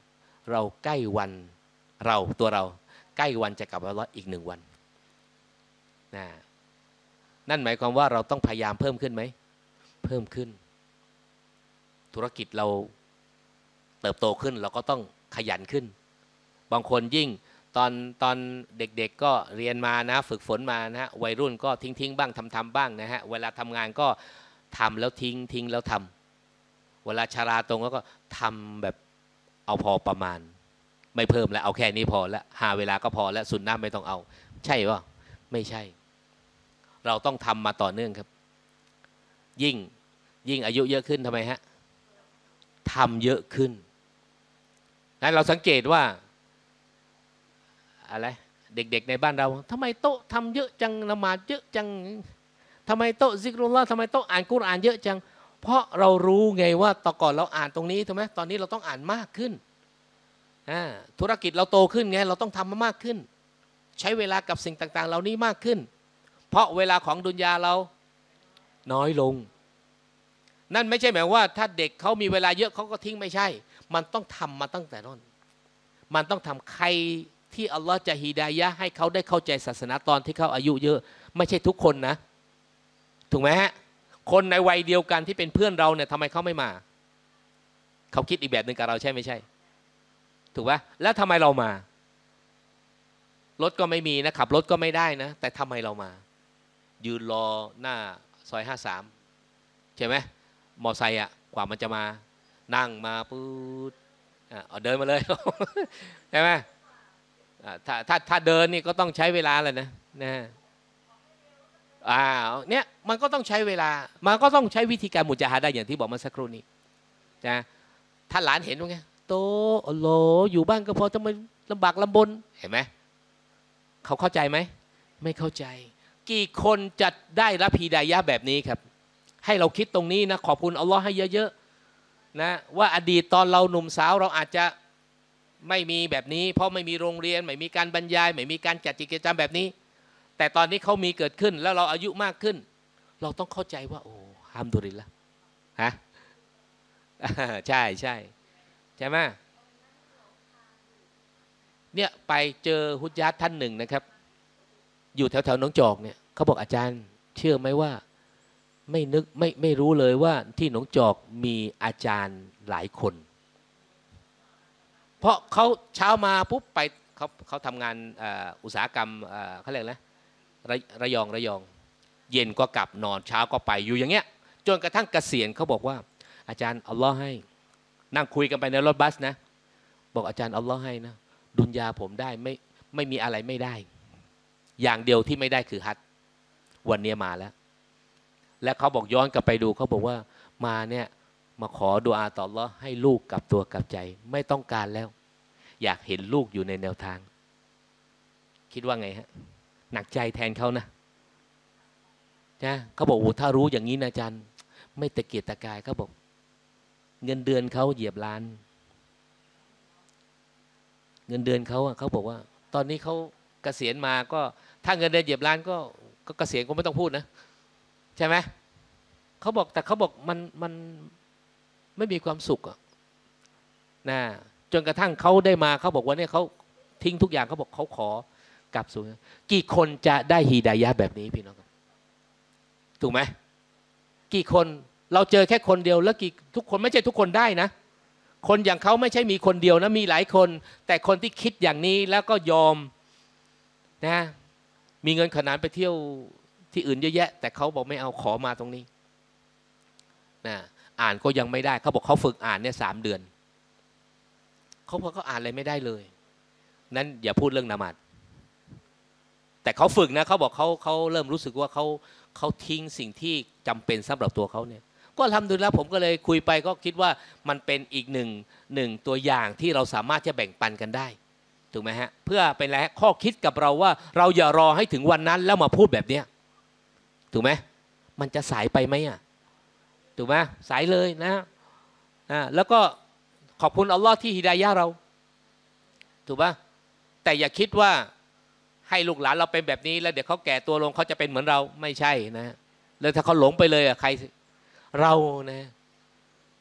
เราใกล้วันเราตัวเราใกล้วันจะกลับอัลเลาะห์อีกหนึ่งวันนะนั่นหมายความว่าเราต้องพยายามเพิ่มขึ้นไหมเพิ่มขึ้นธุรกิจเราเติบโตขึ้นเราก็ต้องขยันขึ้นบางคนยิ่งตอนตอนเด็กๆก็เรียนมานะฝึกฝนมานะวัยรุ่นก็ทิ้งทิ้งบ้างทำทำบ้างนะฮะเวลาทำงานก็ทำแล้วทิ้งทิ้งแล้วทำเวลาชาราตรงแล้วก็ทำแบบเอาพอประมาณไม่เพิ่มแล้วเอาแค่นี้พอแล้วหาเวลาก็พอแล้วสุนนะไม่ต้องเอาใช่ป่ะไม่ใช่เราต้องทำมาต่อเนื่องครับยิ่งยิ่งอายุเยอะขึ้นทำไมฮะทำเยอะขึ้นนั้นเราสังเกตว่าอะไรเด็กๆในบ้านเราทำไมโต๊ะทำเยอะจังละหมาดเยอะจังทำไมโต๊ะซิกรุลลอฮ์ทำไมโต๊ะอ่านกุรอานเยอะจังเพราะเรารู้ไงว่าตอนก่อนเราอ่านตรงนี้ถูกไหมตอนนี้เราต้องอ่านมากขึ้นธุรกิจเราโตขึ้นไงเราต้องทำมามากขึ้นใช้เวลากับสิ่งต่างๆเหล่านี้มากขึ้นเพราะเวลาของดุนยาเราน้อยลงนั่นไม่ใช่หมายว่าถ้าเด็กเขามีเวลาเยอะเขาก็ทิ้งไม่ใช่มันต้องทำมาตั้งแต่ต้นมันต้องทำใครที่อัลลอฮ์จะฮีดายะห์ให้เขาได้เข้าใจศาสนาตอนที่เขาอายุเยอะไม่ใช่ทุกคนนะถูกไหมฮะคนในวัยเดียวกันที่เป็นเพื่อนเราเนี่ยทำไมเขาไม่มาเขาคิดอีกแบบหนึ่งกับเราใช่ไม่ใช่ถูกปะแล้วทำไมเรามารถก็ไม่มีนะขับรถก็ไม่ได้นะแต่ทำไมเรามายืนรอหน้าซอยห้าสามใช่ไหมมอไซค์อ่ะกว่ามันจะมานั่งมาปุ๊บเอาเดินมาเลยใช่ไหมถ้าถ้าถ้าเดินนี่ก็ต้องใช้เวลาแหละนะนะอ่าเนี่ยมันก็ต้องใช้เวลามันก็ต้องใช้วิธีการมุจาฮาดะห์อย่างที่บอกมาสักครู่นี้นะถ้าหลานเห็นว่าไงโตอัลลอฮ์อยู่บ้านก็พอทำไมลำบากลำบนเห็นไหมเขาเข้าใจไหมไม่เข้าใจกี่คนจะได้รับฮีดายะห์แบบนี้ครับให้เราคิดตรงนี้นะขอบคุณอัลลอฮ์ให้เยอะๆนะว่าอดีตตอนเราหนุ่มสาวเราอาจจะไม่มีแบบนี้เพราะไม่มีโรงเรียนไม่มีการบรรยายไม่มีการจัดกิจกรรมแบบนี้แต่ตอนนี้เขามีเกิดขึ้นแล้วเราอายุมากขึ้นเราต้องเข้าใจว่าโอ้ฮัมดุลิลละฮะใช่ใช่ใช่ไหมเนี่ยไปเจอฮุจญาตท่านหนึ่งนะครับอยู่แถวแถวหนองจอกเนี่ยเขาบอกอาจารย์เชื่อไหมว่าไม่นึกไม่ไม่รู้เลยว่าที่หนองจอกมีอาจารย์หลายคนเพราะเขาเช้ามาปุ๊บไปเขาเขาทำงานอุตสาหกรรมเขาเรียกอะไรระระยองระยองเย็นก็กลับนอนเช้าก็ไปอยู่อย่างเงี้ยจนกระทั่งเกษียณเขาบอกว่าอาจารย์อัลลอฮ์ให้นั่งคุยกันไปในรถบัสนะบอกอาจารย์อัลลอฮ์ให้นะดุนยาผมได้ไม่ไม่มีอะไรไม่ได้อย่างเดียวที่ไม่ได้คือฮัจญ์วันนี้มาแล้วและเขาบอกย้อนกลับไปดูเขาบอกว่ามาเนี่ยมาขอดุอาต่ออัลลอฮ์ให้ลูกกลับตัวกลับใจไม่ต้องการแล้วอยากเห็นลูกอยู่ในแนวทางคิดว่าไงฮะหนักใจแทนเขานะนะเขาบอกโอ้ถ้ารู้อย่างนี้นะอาจารย์ไม่ตะเกียกตะกายเขาบอกเงินเดือนเขาเหยียบล้านเงินเดือนเขาเขาบอกว่าตอนนี้เขาเกษียณมาก็ถ้าเงินเดือนเหยียบล้านก็ก็เกษียณก็ไม่ต้องพูดนะใช่ไหมเขาบอกแต่เขาบอกมันมันไม่มีความสุขอะนะจนกระทั่งเขาได้มาเขาบอกว่าเนี่ยเขาทิ้งทุกอย่างเขาบอกเขาขอกลับสู่กี่คนจะได้ฮีดายะห์แบบนี้พี่น้องครับถูกไหมกี่คนเราเจอแค่คนเดียวแล้วกี่ทุกคนไม่ใช่ทุกคนได้นะคนอย่างเขาไม่ใช่มีคนเดียวนะมีหลายคนแต่คนที่คิดอย่างนี้แล้วก็ยอมนะมีเงินขนาดไปเที่ยวที่อื่นเยอะแยะแต่เขาบอกไม่เอาขอมาตรงนี้นะอ่านก็ยังไม่ได้เขาบอกเขาฝึกอ่านเนี่ยสามเดือนเขาพอเขาอ่านอะไรไม่ได้เลยนั้นอย่าพูดเรื่องนามัดแต่เขาฝึกนะเขาบอกเขาเขาเริ่มรู้สึกว่าเขาเขาทิ้งสิ่งที่จำเป็นสำหรับตัวเขาเนี่ยก็ทำดูแล้วผมก็เลยคุยไปก็คิดว่ามันเป็นอีกหนึ่งหนึ่งตัวอย่างที่เราสามารถจะแบ่งปันกันได้ถูกไหมฮะเพื่อเป็นอะไรข้อคิดกับเราว่าเราอย่ารอให้ถึงวันนั้นแล้วมาพูดแบบเนี้ยถูกไหมมันจะสายไปไหมอ่ะถูกไหมสายเลยนะอ่าแล้วก็ขอบคุณอัลลอฮ์ที่ฮิดายะห์เราถูกป่ะแต่อย่าคิดว่าให้ลูกหลานเราเป็นแบบนี้แล้วเดี๋ยวเขาแก่ตัวลงเขาจะเป็นเหมือนเราไม่ใช่นะแล้วถ้าเขาหลงไปเลยอ่ะใครเรานะ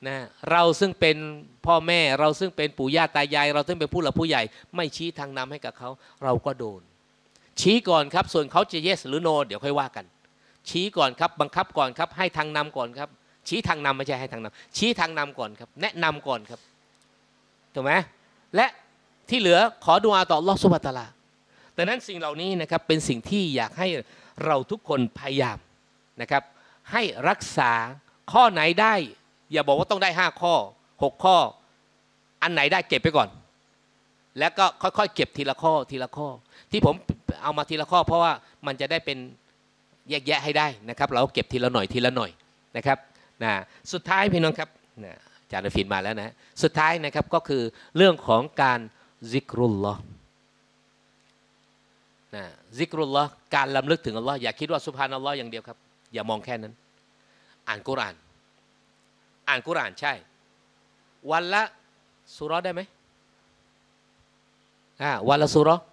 นะเราซึ่งเป็นพ่อแม่เราซึ่งเป็นปู่ย่าตายายเราซึ่งเป็นผู้หลักผู้ใหญ่ไม่ชี้ทางนำให้กับเขาเราก็โดนชี้ก่อนครับส่วนเขาจะ yes หรือ no เดี๋ยวค่อยว่ากันชี้ก่อนครับบังคับก่อนครับให้ทางนำก่อนครับชี้ทางนำไม่ใช่ให้ทางนำชี้ทางนำก่อนครับแนะนำก่อนครับถูกไหมและที่เหลือขอดุอาต่ออัลเลาะห์ซุบฮานะฮูวะตะอาลาดังนั้นสิ่งเหล่านี้นะครับเป็นสิ่งที่อยากให้เราทุกคนพยายามนะครับให้รักษาข้อไหนได้อย่าบอกว่าต้องได้ห้าข้อหกข้ออันไหนได้เก็บไปก่อนแล้วก็ค่อยๆเก็บทีละข้อทีละข้อที่ผมเอามาทีละข้อเพราะว่ามันจะได้เป็นแยกแยะให้ได้นะครับเราเก็บทีละหน่อยทีละหน่อยนะครับนะสุดท้ายพี่น้องครับนะอาจารย์ฟินมาแล้วนะสุดท้ายนะครับก็คือเรื่องของการซิกรุลลอฮ์นะซิกรุลลอฮ์การลำลึกถึงอัลลอฮ์อย่าคิดว่าซุบฮานัลลอฮ์อย่างเดียวครับอย่ามองแค่นั้นอ่านกุรอานอ่านกุรอานใช่วันละซูเราะห์ได้ไหมอ่าวันละซูเราะห์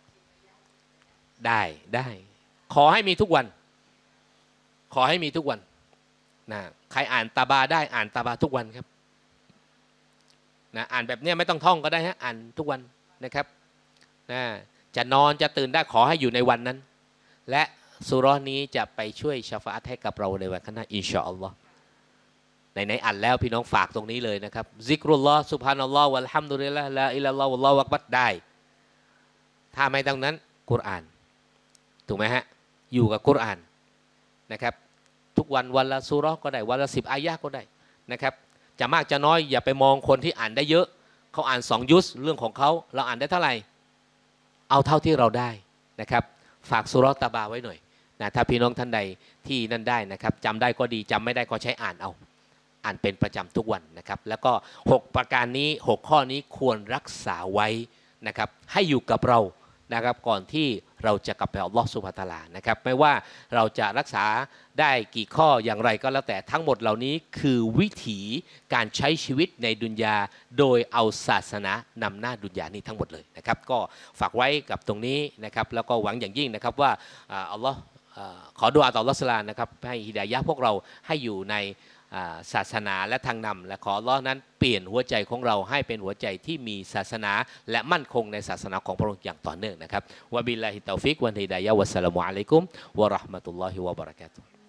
ได้ได้ขอให้มีทุกวันขอให้มีทุกวันนะใครอ่านตาบาได้อ่านตาบาทุกวันครับนะอ่านแบบนี้ไม่ต้องท่องก็ได้ฮะอ่านทุกวันนะครับนะจะนอนจะตื่นได้ขอให้อยู่ในวันนั้นและซูเราะห์นี้จะไปช่วยชะฟาอะห์ให้กับเราในวันข้างหน้าอินชาอัลลอฮ์ในในอ่านแล้วพี่น้องฝากตรงนี้เลยนะครับซิกรุลลอฮ์ซุบฮานัลลอฮ์วัลฮัมดุลิลลาฮ์ลาอิลลัลลอฮ์วัลลอฮุอักบัรได้ถ้าไม่ดังนั้นกุรอานถูกไหมฮะอยู่กับกุรอานนะครับทุกวันวันละซูเราะห์ก็ได้วันละสิบอายะห์ก็ได้นะครับจะมากจะน้อยอย่าไปมองคนที่อ่านได้เยอะเขาอ่านสองยุสเรื่องของเขาเราอ่านได้เท่าไหร่เอาเท่าที่เราได้นะครับฝากซูเราะห์ตะบาไว้หน่อยนะถ้าพี่น้องท่านใดที่นั่นได้นะครับจำได้ก็ดีจำไม่ได้ก็ใช้อ่านเอาอ่านเป็นประจำทุกวันนะครับแล้วก็หกประการนี้หกข้อนี้ควรรักษาไว้นะครับให้อยู่กับเรานะครับก่อนที่เราจะกลับไปอัลลอฮฺซุบฮานะฮูวะตะอาลานะครับไม่ว่าเราจะรักษาได้กี่ข้ออย่างไรก็แล้วแต่ทั้งหมดเหล่านี้คือวิถีการใช้ชีวิตในดุนยาโดยเอาศาสนานำหน้าดุนยานี้ทั้งหมดเลยนะครับก็ฝากไว้กับตรงนี้นะครับแล้วก็หวังอย่างยิ่งนะครับว่าอัลลอฮ์ขอดุอาต่ออัลลอฮฺซุบฮานะฮูวะตะอาลานะครับให้ฮิดายะห์พวกเราให้อยู่ในศาสนาและทางนำและขออัลเลาะห์นั้นเปลี่ยนหัวใจของเราให้เป็นหัวใจที่มีศาสนาและมั่นคงในศาสนาของพระองค์อย่างต่อเนื่องนะครับวะบิลลาฮิตตอฟิกวันฮิดายะฮ์วัสสลามุอะลัยกุมวะเราะห์มะตุลลอฮิวะบะเราะกาตุฮ์